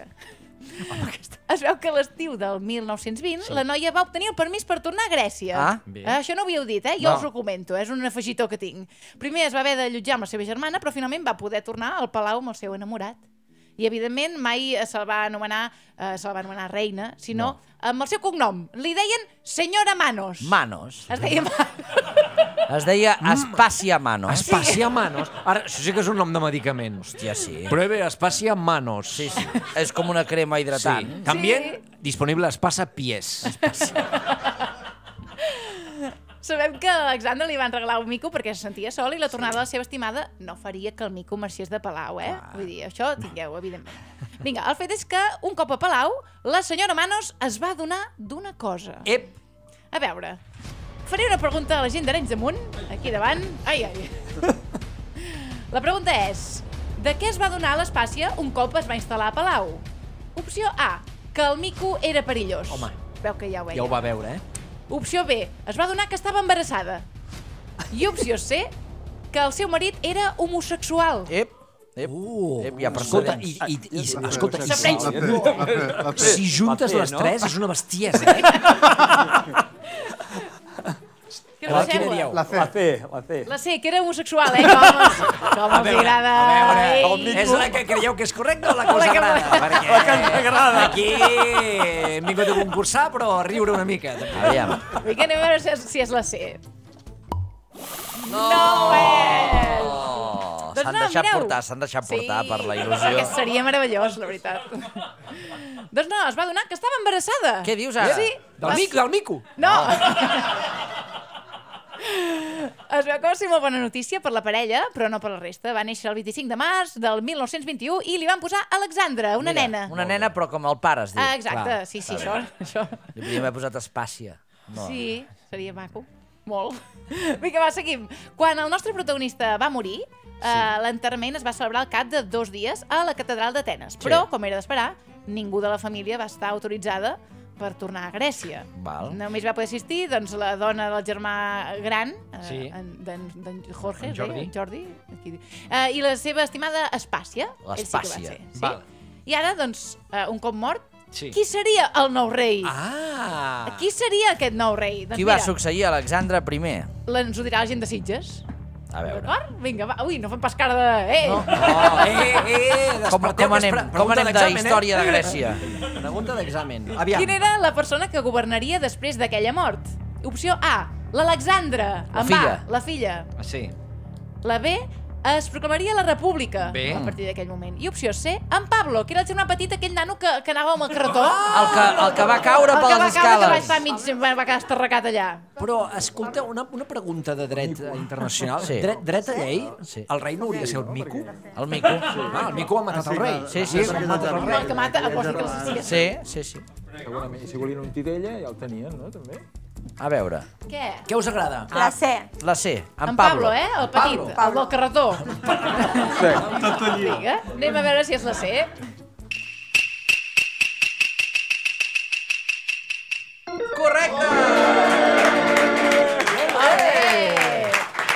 Es veu que a l'estiu del mil nou-cents vint sí. la noia va obtenir el permís per tornar a Grècia. Ah, bé. Eh, Això no ho havíeu dit, eh? Jo No. us ho comento, és un afegitó que tinc. Primer es va haver d'allotjar amb la seva germana, però finalment va poder tornar al palau amb el seu enamorat. I, evidentment, mai eh, se'l va anomenar, eh, se'l va anomenar reina, sinó no. amb el seu cognom. Li deien senyora Manos. Manos. Es deia Manos. Es deia Espàcia Manos. Espàcia Manos. Ara, això sí que és un nom de medicament. Hòstia, sí. Pruebe Espàcia Manos. Sí, sí. És com una crema hidratant. Sí. También disponible Espasa Pies. Sabem que a Alexandre li van regalar un mico perquè se sentia sol i la tornada de la seva estimada no faria que el mico marxés de Palau, eh? Vull dir, això tingueu, evidentment. Vinga, el fet és que un cop a Palau, la senyora Manos es va adonar d'una cosa. Ep, A veure, faré una pregunta a la gent d'Arenys de Munt, aquí davant. Ai, ai. La pregunta és, de què es va adonar l'Espàcia un cop es va instal·lar a Palau? Opció A, que el mico era perillós. Home. Veu que ja ho veia. ja ho va veure, eh? Opció B, es va adonar que estava embarassada. I opció C, que el seu marit era homosexual. Ep, ep, Uh, ep, ja escolta, precedents. i, i, i, escolta, i, Sabreix. si, si juntes Paper, les no? tres és una bestiesa, eh? Què Què us sembla? La C. La C, la C. La C, que era homosexual, eh? Com els, com els agrada... Ei. És la que creieu que és correcta o la que us La que agrada? Perquè La que ens agrada. aquí hem vingut a concursar, però a riure una mica. Aviam. Vinga, anem a veure si és, si és la C. No, no és! Oh, Doncs s'han no, deixat mireu. portar, s'han deixat portar Sí, per la perquè il·lusió. seria meravellós, la veritat. Doncs no, es va donar que estava embarassada. Què dius ara? Sí. Del mico, del mico. No! Es veu que va ser molt bona notícia per la parella, però no per la resta. Va néixer el vint-i-cinc de març del mil nou-cents vint-i-u i li van posar Alexandra, una Mira, nena. Una nena, però com el pare, es diu. Ah, exacte, Clar. sí, sí, això, això. Li podríem haver posat Espàcia. No. Sí, seria maco. Molt. Vinga, va, seguim. Quan el nostre protagonista va morir, sí. eh, l'enterrament es va celebrar al cap de dos dies a la catedral d'Atenes. Però, com era d'esperar, ningú de la família va estar autoritzada per tornar a Grècia. Val. Només va poder assistir doncs, la dona del germà gran, eh, Sí. en- d'en d'en Jorge, En Jordi. en Jordi aquí, eh, i la seva estimada Espàcia. Ell sí que va L'Espàcia. ser, sí. Val. I ara, doncs, eh, un cop mort, Sí. qui seria el nou rei? Ah! Qui seria aquest nou rei? Doncs Qui va mira, succeir a Alexandre primer? ens ho dirà la gent de Sitges. A veure. D'acord? Vinga, va. Ui, no fem pas cara de... Eh! No. Oh, eh, eh, Com, desperteu, com que és anem, pre- com pregunta anem de d'examen, eh? història de Grècia? Pregunta d'examen. Aviam. Quina era la persona que governaria després d'aquella mort? Opció A, l'Alexandra, La en filla. va, la filla. Ah, sí. La B, es proclamaria la república Bé. a partir d'aquell moment. I opció C, en Pablo, que era el germà petit, aquell nano que, que anava amb el carretó. El que, el que va caure el per que va les caure, que va escales. estar mig, va, va quedar esterracat allà. Però, escolta, una, una pregunta de dret internacional. Sí. Dret, dret a llei, Sí. el rei no hauria de ser el mico? El mico. Ah, el mico ha matat el rei. Sí, sí, sí. ha matat el El rei. que mata, a vols dir que els sí. Sí, sí, sí. Segurament. I si volien un titella, ja el tenien, no? També. A veure. Què? Què us agrada? La C. La C, en, En Pablo. Pablo, eh? El petit, Pablo. el del carretó. Sí. Vinga, anem a veure si és la C. Correcte! Eh!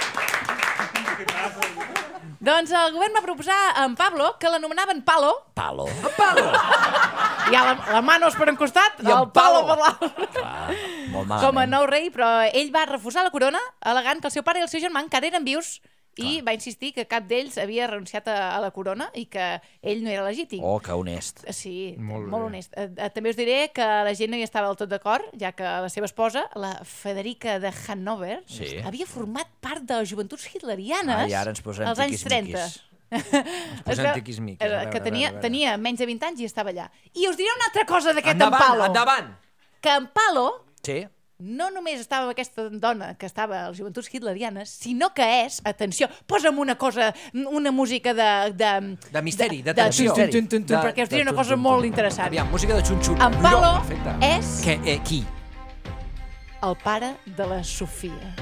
Doncs el govern va proposar a en Pablo, que l'anomenaven Palo. Palo. Hi ha la, la Manos per un costat, I en el Palo Palo. per l'altre. Molt Com a malament. nou rei, però ell va refusar la corona, al·legant que el seu pare i el seu germà encara eren vius i va insistir que cap d'ells havia renunciat a, a la corona i que ell no era legítim. Oh, que honest. Sí, Molt molt, molt bé. honest. Eh, eh, també us diré que la gent no hi estava del tot d'acord, ja que la seva esposa, la Federica de Hannover, Sí. havia format part de les joventuts hitlerianes Ai, ara ens posem als anys trenta. tiquismiquis. posem Es veu- tiquismiquis, a eh, veure, que a tenia, veure, a veure. tenia menys de vint anys i estava allà. I us diré una altra cosa d'aquest en Endavant, Palo. endavant. Que en Palo Sí. no només estava amb aquesta dona que estava a les joventuts hitlerianes, sinó que és, atenció, posa'm una cosa, una música de... De, De misteri, de de tensió. tun, tun, tun, tun, De- perquè us de diré una tun, cosa tun, molt tun. interessant. Aviam, música de xun-xun. En Palo Perfecte. és Que, eh, qui? el pare de la Sofia.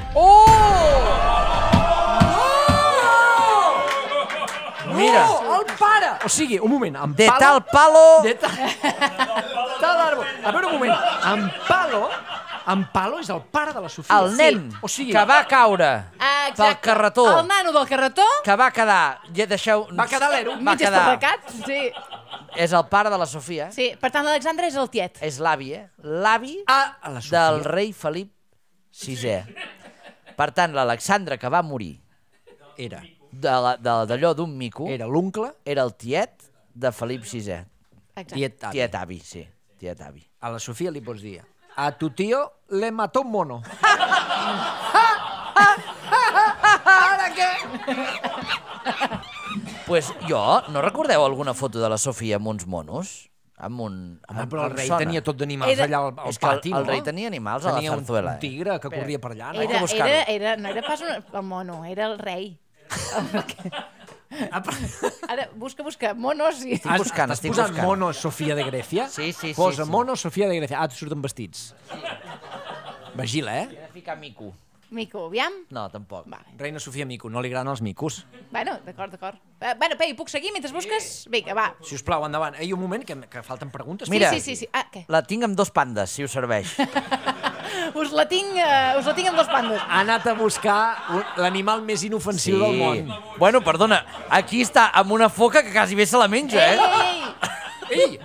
Mira, Oh, el pare! O sigui, un moment, en de Palo... tal palo... De tal... tal árbol. A veure, un moment. En Palo... En Palo és el pare de la Sofia. El nen O sigui, que va caure Ah, pel carretó, El nano del carretó, que va quedar... Ja deixeu... Va quedar l'ero. Va mig quedar... esterracat. Sí. És el pare de la Sofia. sí, per tant, l'Alexandre és el tiet. És l'avi, eh? L'avi Ah, a la Sofia. del rei Felip sisè. Per tant, l'Alexandre que va morir Era. de la- de- d'allò d'un mico Era l'oncle, era el tiet de Felip sisè. Exacte. tiet avi. Tiet avi, sí. Tiet avi. A la Sofia li pots dir: a tu tío le mató un mono. Ara què? Pues jo, no recordeu alguna foto de la Sofia amb uns monos? Amb un... Home, amb- però el em rei sona. tenia tot d'animals Era- allà al, al És que el- pati, el no? rei tenia animals a la Tenia un- zarzuela, un eh? tigre que corria per allà. No? Era, buscar-ho. era, era, no era pas un, el mono, era el rei. Ah, però- Ara, busca, busca, monos i... Estic buscant, Estàs estic posant buscant. mono Sofia de Grècia? Sí, sí, sí, Posa sí. mono Sofia de Grècia. Ah, et surten vestits. Vigila, eh? He de ficar mico. Mico, aviam. No, tampoc. Va. Reina Sofia Mico, no li agraden els micos. Bueno, d'acord, d'acord. Eh, bueno, Pei, puc seguir mentre busques? Vinga, va. Si us plau, endavant. Ei, un moment, que, que falten preguntes. Mira. Sí, sí, sí, sí. Ah, què? La tinc amb dos pandes, si us serveix. Us la tinc, uh, us la tinc amb dos pandes. Ha anat a buscar un- l'animal més inofensiu del món. Bueno, perdona, aquí està amb una foca que quasi bé se la menja, Ei, eh? ei, ei! Ei,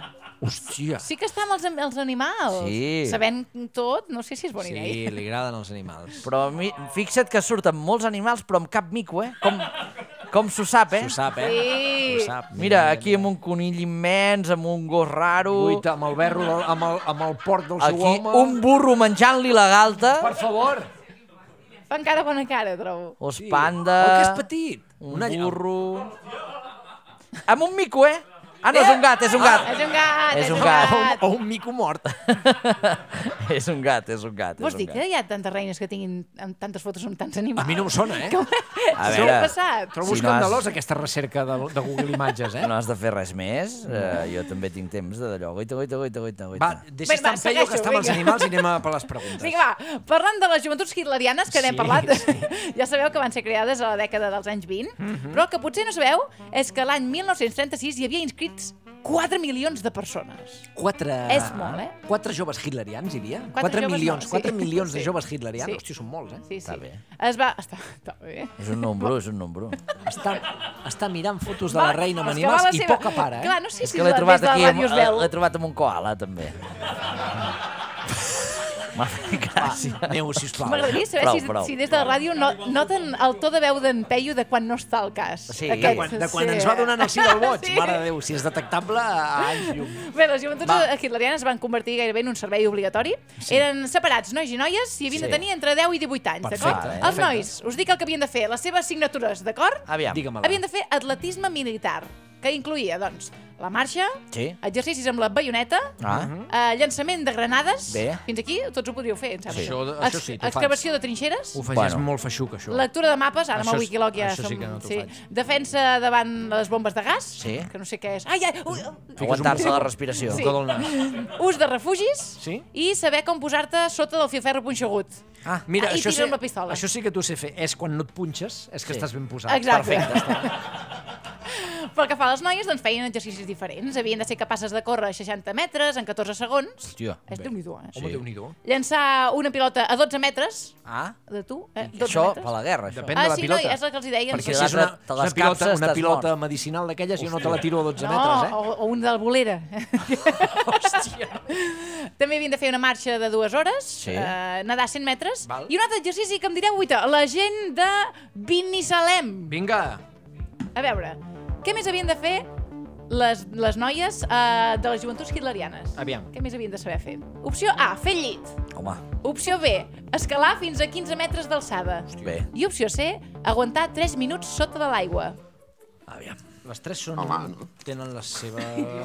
Hòstia. Sí que està amb els, els animals. Sí. Sabent tot, no sé si és bona Sí, idea. li agraden els animals. Però mi, fixa't que surten molts animals, però amb cap mico, eh? Com, com s'ho sap, eh? S'ho sap, eh? Sí. S'ho sap. Mira, aquí amb un conill immens, amb un gos raro... Guaita, amb el berro, del, amb, el, amb el port del seu Aquí home... un burro menjant-li la galta. Per favor! Fa encara bona cara, trobo. Os Sí. panda... Oh, que és petit. Un Una lla- burro... Amb un mico, eh? Ah, no, és un gat, és un gat. És un gat, És és un un gat. gat. O un mico mort. És un gat, és un gat. Vols és dir un que gat. hi ha tantes reines que tinguin amb tantes fotos amb tants animals? A mi no em sona, eh? A Això veure, ha passat. Trobo Si no has- escandalós aquesta recerca de, de Google Imatges, eh? no has de fer res més. Uh, jo també tinc temps de d'allò. Goita, goita, goita, goita, goita. Va, deixa Vinga, estar va, en pello, que segueixo, està amb els vinga. animals i anem a per les preguntes. Vinga, va, parlant de les joventuts hitlerianes, que n'hem Sí, parlat, sí. ja sabeu que van ser creades a la dècada dels anys vint, però el que potser no sabeu és que l'any mil nou-cents trenta-sis hi havia inscrits quatre milions de persones. Quatre... És molt, eh? Quatre joves hitlerians, hi havia? Quatre Quatre joves milions, no, sí. quatre milions de Sí. joves hitlerians. Sí. Hòstia, són molts, eh? Sí, sí. Està bé. Es va... Està, està bé. És un número, és un número. Està, està mirant fotos de Va, la reina amb és que va animals la i seva- poca para, eh? Clar, no sé És si que l'he la- trobat des de la aquí, ràdio es amb- veu. l'he trobat amb un koala, també. M'ha fet gràcia. Aneu, sisplau. M'agradaria saber Prou, si, prou. si des de la ràdio no, noten el to de veu d'en Peyu de quan no està al cas. Sí. De quan, de quan ens va donant el sí del boig, Sí. mare de Déu, si és detectable, a anys llum. Bé, les joventuts Va. hitlerianes es van convertir gairebé en un servei obligatori. Sí. Eren separats, nois i noies, i havien Sí. de tenir entre deu i divuit anys, Perfecte, d'acord? eh? Els nois, us dic el que havien de fer, les seves signatures, d'acord? Aviam. Digue-me-la. Havien de fer atletisme militar, que incluïa, doncs, la marxa, Sí. exercicis amb la baioneta, Ah, eh, llançament de granades, Bé. fins aquí tots ho podríeu fer, em sembla. Sí. Això- això sí, t'ho Excavació de trinxeres, Ho faig, Bueno. és molt feixuc, això. lectura de mapes, ara amb Això el és- Wikiloc ja això som... sí que no t'ho faig. Defensa davant les bombes de gas, Sí. que no sé què és. Ai, ai, ui, ui. aguantar-se la respiració. Un codó al nas. Ús de refugis Sí? i saber com posar-te sota del filferro punxegut. Ah, mira, Ah, i això, tira sé, amb la pistola. això sí que tu sé fer. És quan no et punxes, és que Sí. estàs ben posat. Exacte. Perfecte. Pel que fa a les noies, doncs feien exercicis diferents. Havien de ser capaces de córrer seixanta metres en catorze segons. Hòstia. És Déu-n'hi-do, eh? Home, Déu-n'hi-do. Llançar una pilota a dotze metres Ah, de tu, eh? dotze això metres. per la guerra, això. Depèn Ah, de la sí, pilota. no, és el que els hi deien. Perquè Si si és l'altre una, te una les pilota, capses, una estàs pilota mort. medicinal d'aquelles, jo no te la tiro a dotze No, metres, eh? o, o un de la bolera. Hòstia. També havien de fer una marxa de dues hores, Sí. eh, nedar cent metres, Val. i un altre exercici que em direu, uita, la gent de Binissalem. Vinga. A veure, què més havien de fer les, les noies eh, de les joventuts hitlerianes? Aviam. Què més havien de saber fer? Opció A, fer llit. Home, Opció B, escalar fins a quinze metres d'alçada. bé, I opció C, aguantar tres minuts sota de l'aigua. aviam. Les tres són... Home, no? Tenen la seva...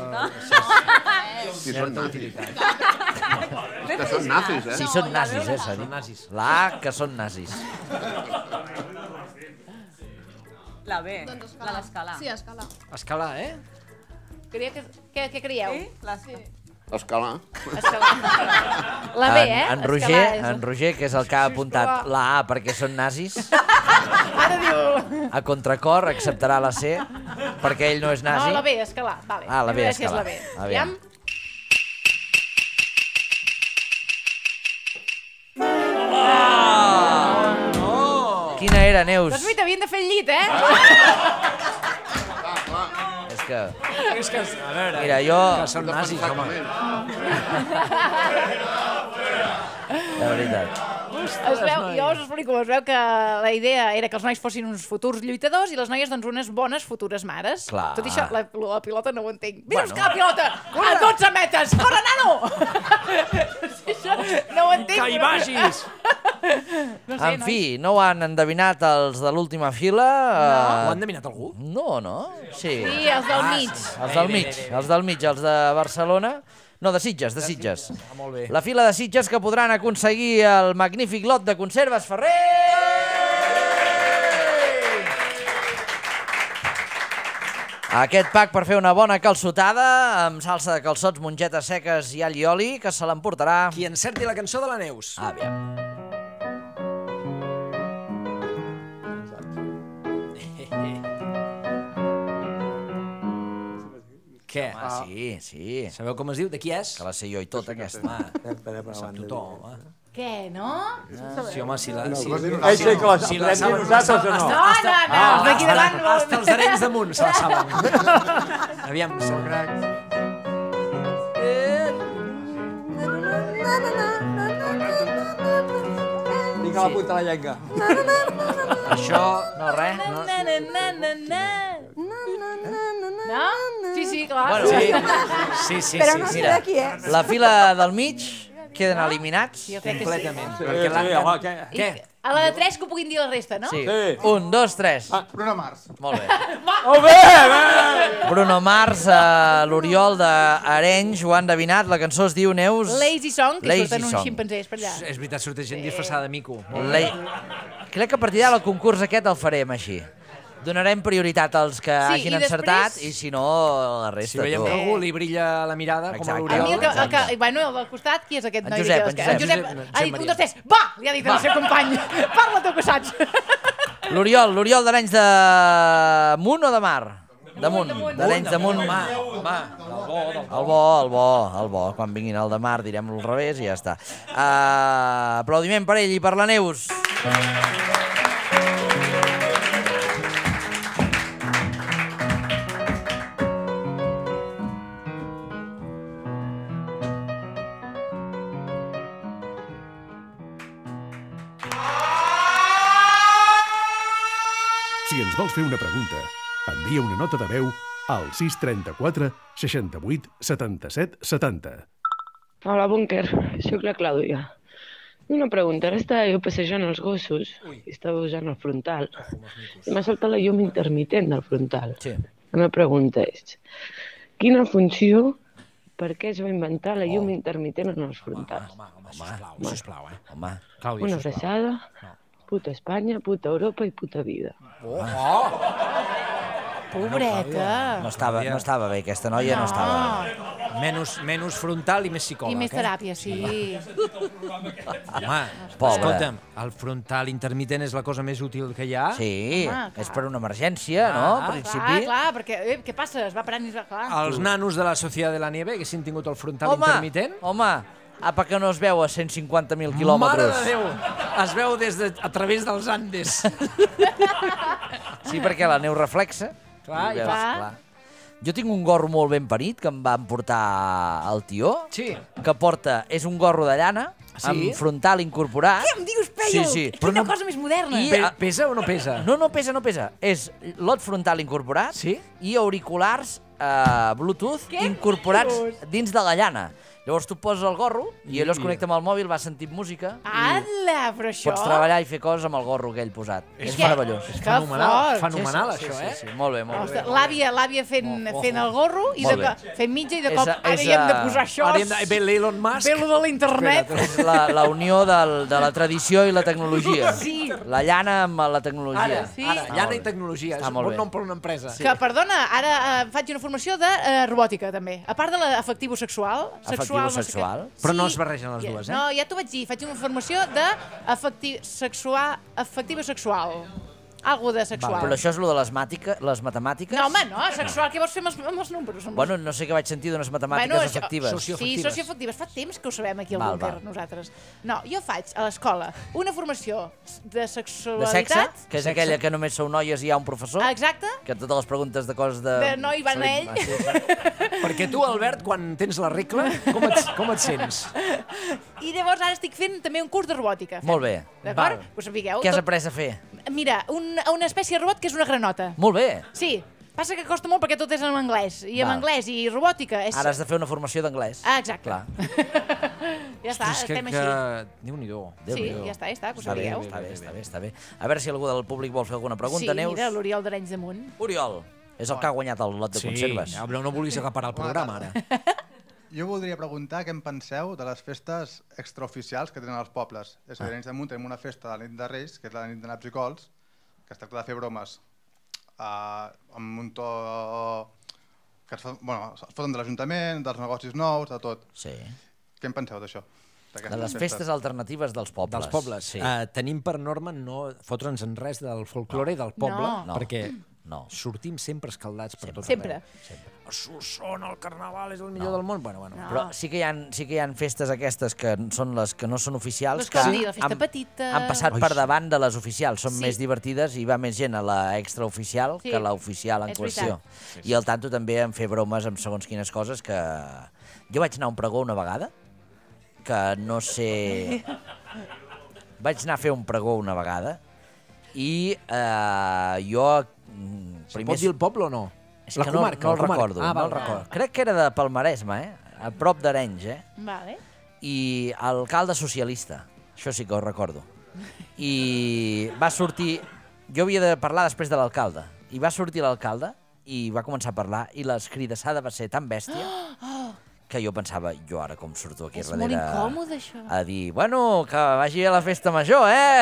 Si són nazis. utilitat. Que són nazis, eh? Sí, són nazis, eh, s'ha dit. Són nazis. La A, que són nazis. La B, la d'escalar. Sí, escalar. Escalar, eh? Creieu que, què, què creieu? Sí? La C. Escalar. Escalar. La B, eh? En, en, Roger, Escalar és- en Roger, que és el que ha apuntat Sisplau. la A perquè són nazis, Ara diu... a contracor acceptarà la C perquè ell no és nazi. No, la B, escalar. Vale. Ah, la B, A veure si és escalar. la B. Aviam. Quina era, Neus? Doncs mira, havien de fer el llit, eh? És que... És que, a veure... Mira, jo... Que són nazis, home. De veritat. Es veu, jo us explico, es veu que la idea era que els nois fossin uns futurs lluitadors i les noies, doncs, unes bones futures mares. Clar. Tot i això, la, la pilota no ho entenc. Mira, Bueno. bueno. la pilota! A dotze metres! Corre, nano! Si això no ho entenc. Que hi vagis! No sé, En fi, no ho han endevinat els de l'última fila? Ho Eh, han endevinat algú? No, no? Sí. Sí, els del mig. Els del mig, els del mig, els de Barcelona. No, de Sitges, de Sitges. Ah, molt bé. La fila de Sitges que podran aconseguir el magnífic lot de conserves Ferrer! Aquest pack per fer una bona calçotada amb salsa de calçots, mongetes seques i all i oli, que se l'emportarà... Qui encerti la cançó de la Neus. Aviam. Què? Ah, sí, sí. Sabeu com es diu? De qui és? Que la sé jo i tota aquesta. Ah, sap tothom, home. Què, no? Sí, home, si la... No, Si, vols dir Això que les si si la l'hem dit saben... nosaltres o no? No, no, no, Ah, d'aquí davant no. hasta els d'Arenys de Munt se la saben. Aviam, Tinc a la punta de la llengua. Això, no, res. Na, na, na, na, na. No? Sí, sí, clar. Bueno, Sí, sí, sí. Però sí, no sé mira. de qui és. La fila del mig queden eliminats. Jo crec que sí. completament. Sí, Perquè l'han- sí, home, què? I Què? a la de tres que ho puguin dir la resta, no? Sí. Sí. Un, dos, tres. Bruno Mars. Molt bé. Oh, bé, bé! Bruno Mars, uh, l'Oriol d'Arenys ho han endevinat. La cançó es diu Neus... Lazy Song, que Lazy surten uns Song. ximpanzés per allà. És veritat, surt gent disfressada de mico. La... Crec que a partir d'ara el concurs aquest el farem així. Donarem prioritat als que Sí, hagin i després- encertat i si no, la resta. Si veiem tu. que algú li brilla la mirada, com a Exacte. A mi l'Oriol... el que, el que, bueno, el del costat, qui és aquest En noi? Josep, d'aquí? en En Josep. Josep Josep ha dit Maria. un, dos, tres, va! Li ha dit al seu company. Parla tu que saps. L'Oriol, l'Oriol d'Arenys de Munt o de Mar? Damunt, d'Arenys de Munt. Va, va, del bo, del El bo, el bo, el bo. Quan vinguin al de Mar direm al revés i ja està. Uh, aplaudiment per ell i per la Neus. Si ens vols fer una pregunta, envia una nota de veu al sis trenta-quatre seixanta-vuit setanta-set setanta. Hola, búnquer. Soc la Clàudia. Una pregunta. Ara estava jo passejant els gossos i estava usant el frontal i m'ha saltat la llum intermitent del frontal. Sí. La meva pregunta és, quina funció, per què es va inventar la llum intermitent en els frontals? Home, home, sisplau, sisplau, eh? Home, Clàudia, Una sisplau. abraçada, puta Espanya, puta Europa i puta vida. Pobreta. no estava, no estava bé, aquesta noia no, estava. Menys, menys frontal i més psicòleg, I més eh? teràpia, sí. Home, Pobra. escolta'm, el frontal intermitent és la cosa més útil que hi ha? Sí, Home, clar. és per una emergència, no? En Ah, Clar, principi. clar, perquè, eh, què passa? Es va parant i es va... Clar. Els nanos de la Societat de la Nieve haguessin tingut el frontal Home, intermitent? home, apa que no es veu a cent cinquanta mil Mare quilòmetres. de Déu! Es veu des de, a través dels Andes. Sí, perquè la neu reflexa. Clar, i Veus, clar. Jo tinc un gorro molt ben parit que em van portar al tió, Sí. que porta, és un gorro de llana, Sí? amb frontal incorporat. Què em dius, Peyu? Sí, sí. Quina cosa més moderna. I- Pe pesa o no pesa? No, no pesa, no pesa. És lot frontal incorporat Sí? i auriculars eh, Bluetooth Què incorporats dius? dins de la llana. Llavors tu poses el gorro i allò es connecta amb el mòbil, vas sentint música Ala, però i això... pots treballar i fer coses amb el gorro aquell posat. És, que- meravellós. Que Fenomenal, fort. fenomenal Sí, això, sí, eh? sí, molt bé, molt bé. Ostres, L'àvia, l'àvia fent, fent el gorro i de, Molt cop- bé. fent mitja i de És cop a- ara és hi hem de a- posar això. Ara hem de... Ve l'Elon Musk. Ve lo de l'internet. És la, la unió del, de la tradició i la tecnologia. Sí. La llana amb la tecnologia. Ara, Sí. ara, Està llana molt i bé. tecnologia. Està És un molt bon bé. nom per una empresa. Que, perdona, ara eh, faig una formació de eh, robòtica, també. A part de l'afectivo-sexual. Sexual, no sé què. Afectivo-sexual. Però no es barregen les Ja- dues, eh? No, ja t'ho vaig dir. Faig una formació de afecti sexual, afectivo-sexual. Algo de sexual. Però això és lo de les, màtica, les matemàtiques? No, home, no, sexual. Què vols fer amb els, amb els números? Amb els- Bueno, no sé què vaig sentir d'unes matemàtiques Bueno, això- efectives. socio- Sí, Socioafectives. socioafectives. Fa temps que ho sabem aquí al Val, búnquer, val. nosaltres. No, jo faig a l'escola una formació de De sexualitat. sexe, que és aquella que només sou noies i hi ha un professor, Exacte. que totes les preguntes de coses de... De noi van a ell. Ah, sí, sí. Perquè tu, Albert, quan tens la regla, com et, com et sents? I llavors ara estic fent també un curs de robòtica. Molt bé. D'acord? Val. Ho sapigueu. Què has Tot- après a fer? Mira, un, una espècie de robot que és una granota. Molt bé. Sí, passa que costa molt perquè tot és en anglès. I en Val. anglès i robòtica és... Ara has de fer una formació d'anglès. Ah, exacte. Clar. Ja està, És que, estem que... així. Déu-n'hi-do. Sí, Déu-n'hi-do. ja està, ja està, que ho Està bé, sapigueu. està bé, està bé, està bé. A veure si algú del públic vol fer alguna pregunta, Sí, Neus. mira, l'Oriol d'Arenys de Munt. Oriol, és el que ha guanyat el lot de Sí, conserves. ja, però no vulguis acaparar el programa, ara. Jo voldria preguntar què en penseu de les festes extraoficials que tenen els pobles. És a dir, a Arenys de Munt tenim una festa de la nit de Reis, que és la nit de naps i cols, que es tracta de fer bromes uh, amb un to que es, fa, bueno, es foten de l'Ajuntament, dels negocis nous, de tot. Sí. Què en penseu d'això? De les festes alternatives dels pobles. Dels pobles. Sí. Uh, tenim per norma no fotre'ns en res del folklore del poble, No. perquè No. sortim sempre escaldats per tot Sempre. arreu. Sempre. El Solsona, el Carnaval és el millor del món. Bueno, bueno. No. Però sí que, hi ha, sí que hi ha festes aquestes que són les que no són oficials, Les que que vol dir, la festa han, petita. han passat Ai, per sí. davant de les oficials. Són Sí. més divertides i va més gent a la extraoficial Sí, que a l'oficial en és qüestió. I al tanto també en fer bromes amb segons quines coses que... Jo vaig anar a un pregó una vegada, que no sé... vaig anar a fer un pregó una vegada i eh, jo... Se pot dir el poble o no? És que no, no el recordo, ah, no el recordo. Crec que era de Palmaresma, eh? A prop d'Arenys, eh? Vale. I alcalde socialista, això sí que ho recordo. I va sortir... Jo havia de parlar després de l'alcalde. I va sortir l'alcalde i va començar a parlar i l'escridassada va ser tan bèstia que jo pensava, jo ara com surto aquí És darrere... molt incòmode, això. A dir, bueno, que vagi a la festa major, eh?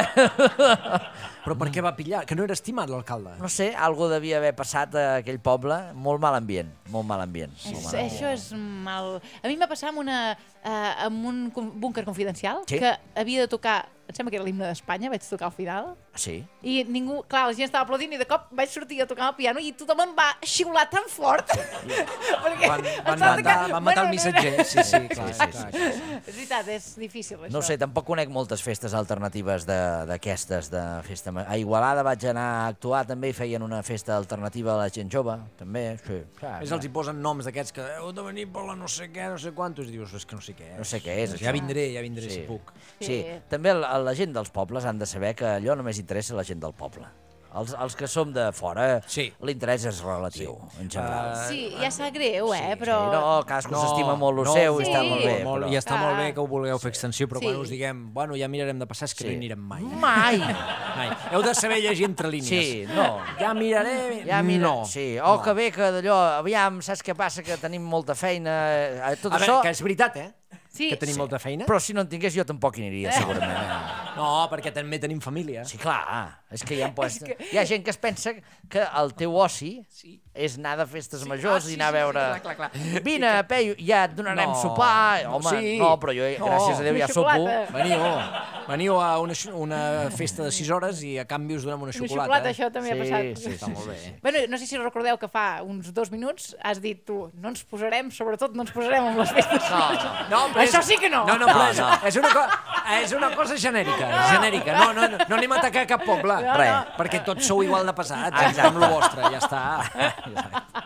Però per què va pillar? Que no era estimat l'alcalde? No sé, algo devia haver passat a aquell poble. Molt mal ambient, molt mal ambient. És, molt mal això és mal... A mi em va passar amb, una, uh, amb un con- búnquer confidencial Sí. que havia de tocar, em sembla que era l'himne d'Espanya, vaig tocar al final, Sí. i ningú, clar, la gent estava aplaudint i de cop vaig sortir a tocar el piano i tothom em va xiular tan fort perquè Van, van, estava matar, tocant- van matar el Bueno, missatger. Sí, sí, clar. Sí, sí, clar, sí. clar. És veritat, és difícil això. No sé, tampoc conec moltes festes alternatives de- d'aquestes, de, de festa... ma- A Igualada vaig anar a actuar, també i feien una festa alternativa a la gent jove, també. Sí, clar, Més els hi posen noms d'aquests que heu de venir per la no sé què, no sé quantos, i dius, és que no sé què és. No sé què és, Ja això. vindré, ja vindré, Sí. si puc. Sí, Sí. també la, la gent dels pobles han de saber que allò només interessa a la gent del poble. Els, els que som de fora, Sí. l'interès és relatiu, en general. Uh, Sí, ja sap greu, eh, però... Sí, no, cadascú s'estima molt el seu i Sí. està molt bé. Molt, Però... I està Clar. molt bé que ho vulgueu fer extensió, però Sí. quan us diguem, bueno, ja mirarem de passar, és que Sí. no hi anirem mai. Mai! Mai. Heu de saber llegir entre línies. Sí, no. Ja miraré... Ja, mira, no. sí. Oh, que bé que d'allò, aviam, saps què passa? Que tenim molta feina, eh, tot A això... veure, que és veritat, eh? Sí. Que tenim Sí. molta feina. Però si no en tingués jo tampoc hi aniria, segurament. No, perquè també tenim família. Sí, clar, és que hi ha, pues, hi ha gent que es pensa que el teu oci és anar de festes majors Ah, sí, i anar a sí, sí, veure... clar, clar, clar. Vine, Peyu, ja et donarem No, sopar. no, Home, sí. no, però jo, No. gràcies a Déu, ja Una sopo. xocolata. Veniu, veniu a una, xo- una festa de sis hores i a canvi us donem una Una xocolata. xocolata, eh? això també ha Sí, passat. sí, Està molt bé. Bueno, no sé si recordeu que fa uns dos minuts has dit tu, no ens posarem, sobretot no ens posarem amb les festes. No, no. No, però Això és- sí que no. No, no, però No, és, no. és, una, co és una cosa genèrica, genèrica. No, no, no, no anem a atacar cap poble. No, Res. no. Perquè tots sou igual de pesats, Exacte. amb lo vostre, ja està.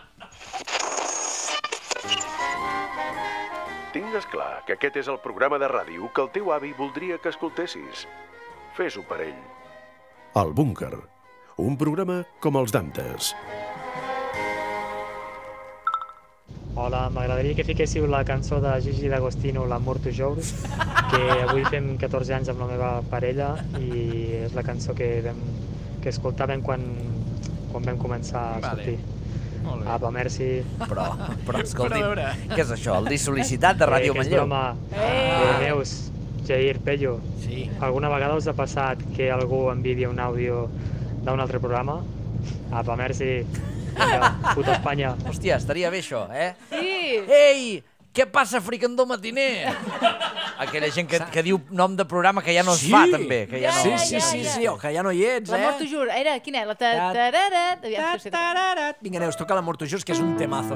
Tingues clar que aquest és el programa de ràdio que el teu avi voldria que escoltessis. Fes-ho per ell. El Búnquer, un programa com els d'antes. Hola, m'agradaria que fiquéssiu la cançó de Gigi D'Agostino, L'Amour Toujours, que avui fem catorze anys amb la meva parella i és la cançó que, vam, que escoltàvem quan, quan vam començar a Vale. sortir. Molt bé. Apa, merci. Però, però escolti, Però a veure. què és això? El dissolicitat de Ràdio eh, que és Manlleu? broma. Eh, Neus, Jair, Pello, Sí. alguna vegada us ha passat que algú envidia un àudio d'un altre programa? Apa, merci. Vinga, puta Espanya. Hòstia, estaria bé això, eh? Sí. Ei, què passa, fricandó matiner? Aquella gent que, que diu nom de programa que ja no es fa, també. Que ja no... Sí, sí, sí, sí, o que ja no hi ets, eh? L'amor t'ho juro. Era, quina era? La ta Ta- tararat. Aviam, si ho sé. Tararat. Vinga, Neus, toca l'Amor tu Just, que és un temazo.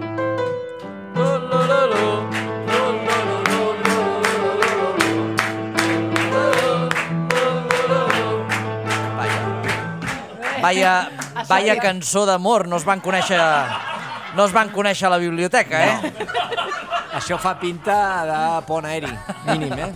Vaya, A vaya sèrio? cançó d'amor, no es van conèixer... No es van conèixer a la biblioteca, eh? Això fa pinta de pont aeri, mínim, eh?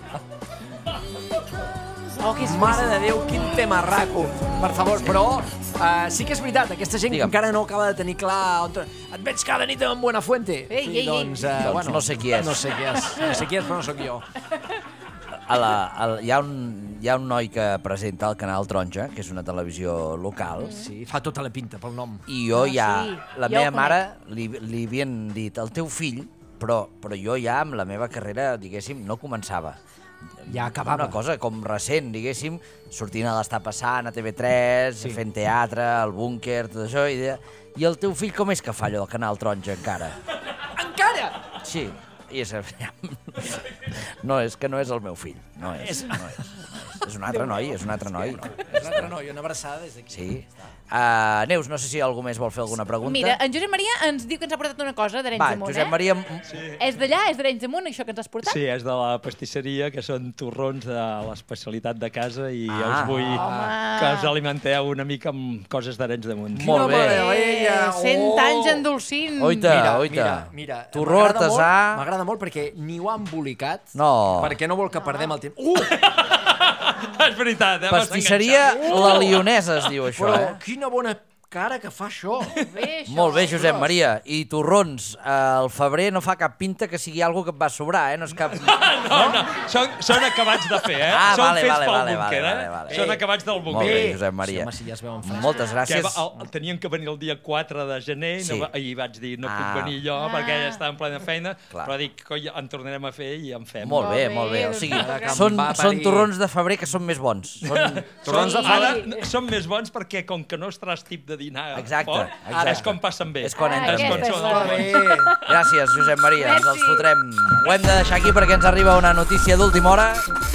Oh, que és Mare de Déu, quin tema raco. Per favor, però uh, sí que és veritat, aquesta gent Digue'm. que encara no acaba de tenir clar... On... Et veig cada nit amb Buenafuente. Ei, ei, ei. Doncs, uh, Doncs no sé qui és. No sé qui és, no sé qui és, però no sóc jo. A la, a la, hi, ha un, hi ha un noi que presenta el Canal Taronja, que és una televisió local, Sí, fa tota la pinta pel nom. i jo Ah, ja... sí, La jo meva ho mare li, li havien dit el teu fill, però, però jo ja amb la meva carrera, diguéssim, no començava. Ja acabava. Una cosa com recent, diguéssim, sortint a l'Està Passant, a T V tres, sí. fent teatre, al Búnquer, tot això, i, de... i el teu fill com és que fa allò del Canal Taronja encara? Encara! Sí, i és... No, és que no és el meu fill, no és, no és. És un altre noi, és un altre noi. És un altre noi, una abraçada des d'aquí. Sí. Uh, Neus, no sé si algú més vol fer alguna pregunta. Mira, en Josep Maria ens diu que ens ha portat una cosa d'Arenys Va, de Munt, Josep eh? Maria... Sí. És d'allà, és d'Arenys de Munt, això que ens has portat? Sí, és de la pastisseria, que són torrons de l'especialitat de casa i Ah, ja us vull home. que us alimenteu una mica amb coses d'Arenys de Munt. Molt bé. Eh, cent Oh! anys endolcint. Oita, Mira, oita. mira, mira. Torró M'agrada molt- artesà... M'agrada molt perquè ni ho ha embolicat, No. perquè no vol que perdem el temps. Uh! És veritat, eh? Pastisseria La Lionesa es diu això, Però eh? quina bona cara que fa això. Molt bé, Josep Maria. I torrons, al febrer no fa cap pinta que sigui algo que et va sobrar, eh? No és cap... No, no, són, són acabats de fer, eh? Ah, són vale, fets vale, pel vale, búnquer, vale, eh? vale. Són acabats del búnquer. Molt bé, Josep Maria. Sí, home, si ja es veuen frescos. Moltes gràcies. Que el, tenien que venir el dia quatre de gener i, Sí. no, va- i vaig dir, no Ah. puc venir jo perquè ja estava en plena feina, Clar. però dic, coi, en tornarem a fer i en fem. Molt bé, molt bé. O sigui, Ara que em són, va són parir. torrons de febrer que són més bons. Són Torrons de Ara febrer. són més bons perquè com que no estaràs tip de dinar Exacte, fort, exacte. és com passen bé. És quan Ah, entren aquesta bé. és són la- bons. Gràcies, Josep Maria. Ens els Merci. fotrem. Ho hem de deixar aquí perquè ens arriba una notícia d'última hora.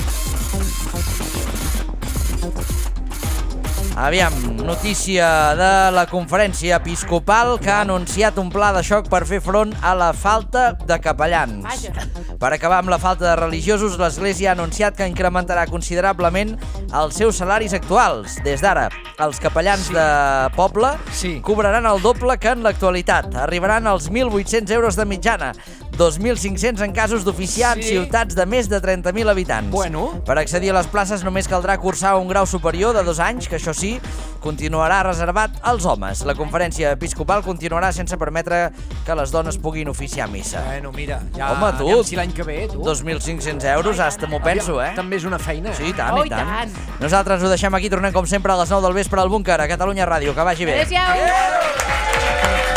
Aviam, notícia de la conferència episcopal que ha anunciat un pla de xoc per fer front a la falta de capellans. Vaja. Per acabar amb la falta de religiosos, l'Església ha anunciat que incrementarà considerablement els seus salaris actuals. Des d'ara, els capellans de poble Sí. cobraran el doble que en l'actualitat. Arribaran als mil vuit-cents euros de mitjana, dos mil cinc-cents en casos d'oficiats, Sí. ciutats de més de trenta mil habitants. Bueno. Per accedir a les places només caldrà cursar un grau superior de dos anys, que això sí, continuarà reservat als homes. La conferència episcopal continuarà sense permetre que les dones puguin oficiar missa. Bueno, mira, ja... Home, tu, aviam si l'any que ve, tu. dos mil cinc-cents euros, hasta m'ho penso, eh? També és una feina. Sí, i tant, Oh, i i tant. tant. Nosaltres ho deixem aquí, tornem com sempre a les nou del vespre al búnquer, a Catalunya Ràdio. Que vagi bé. Adéu-siau.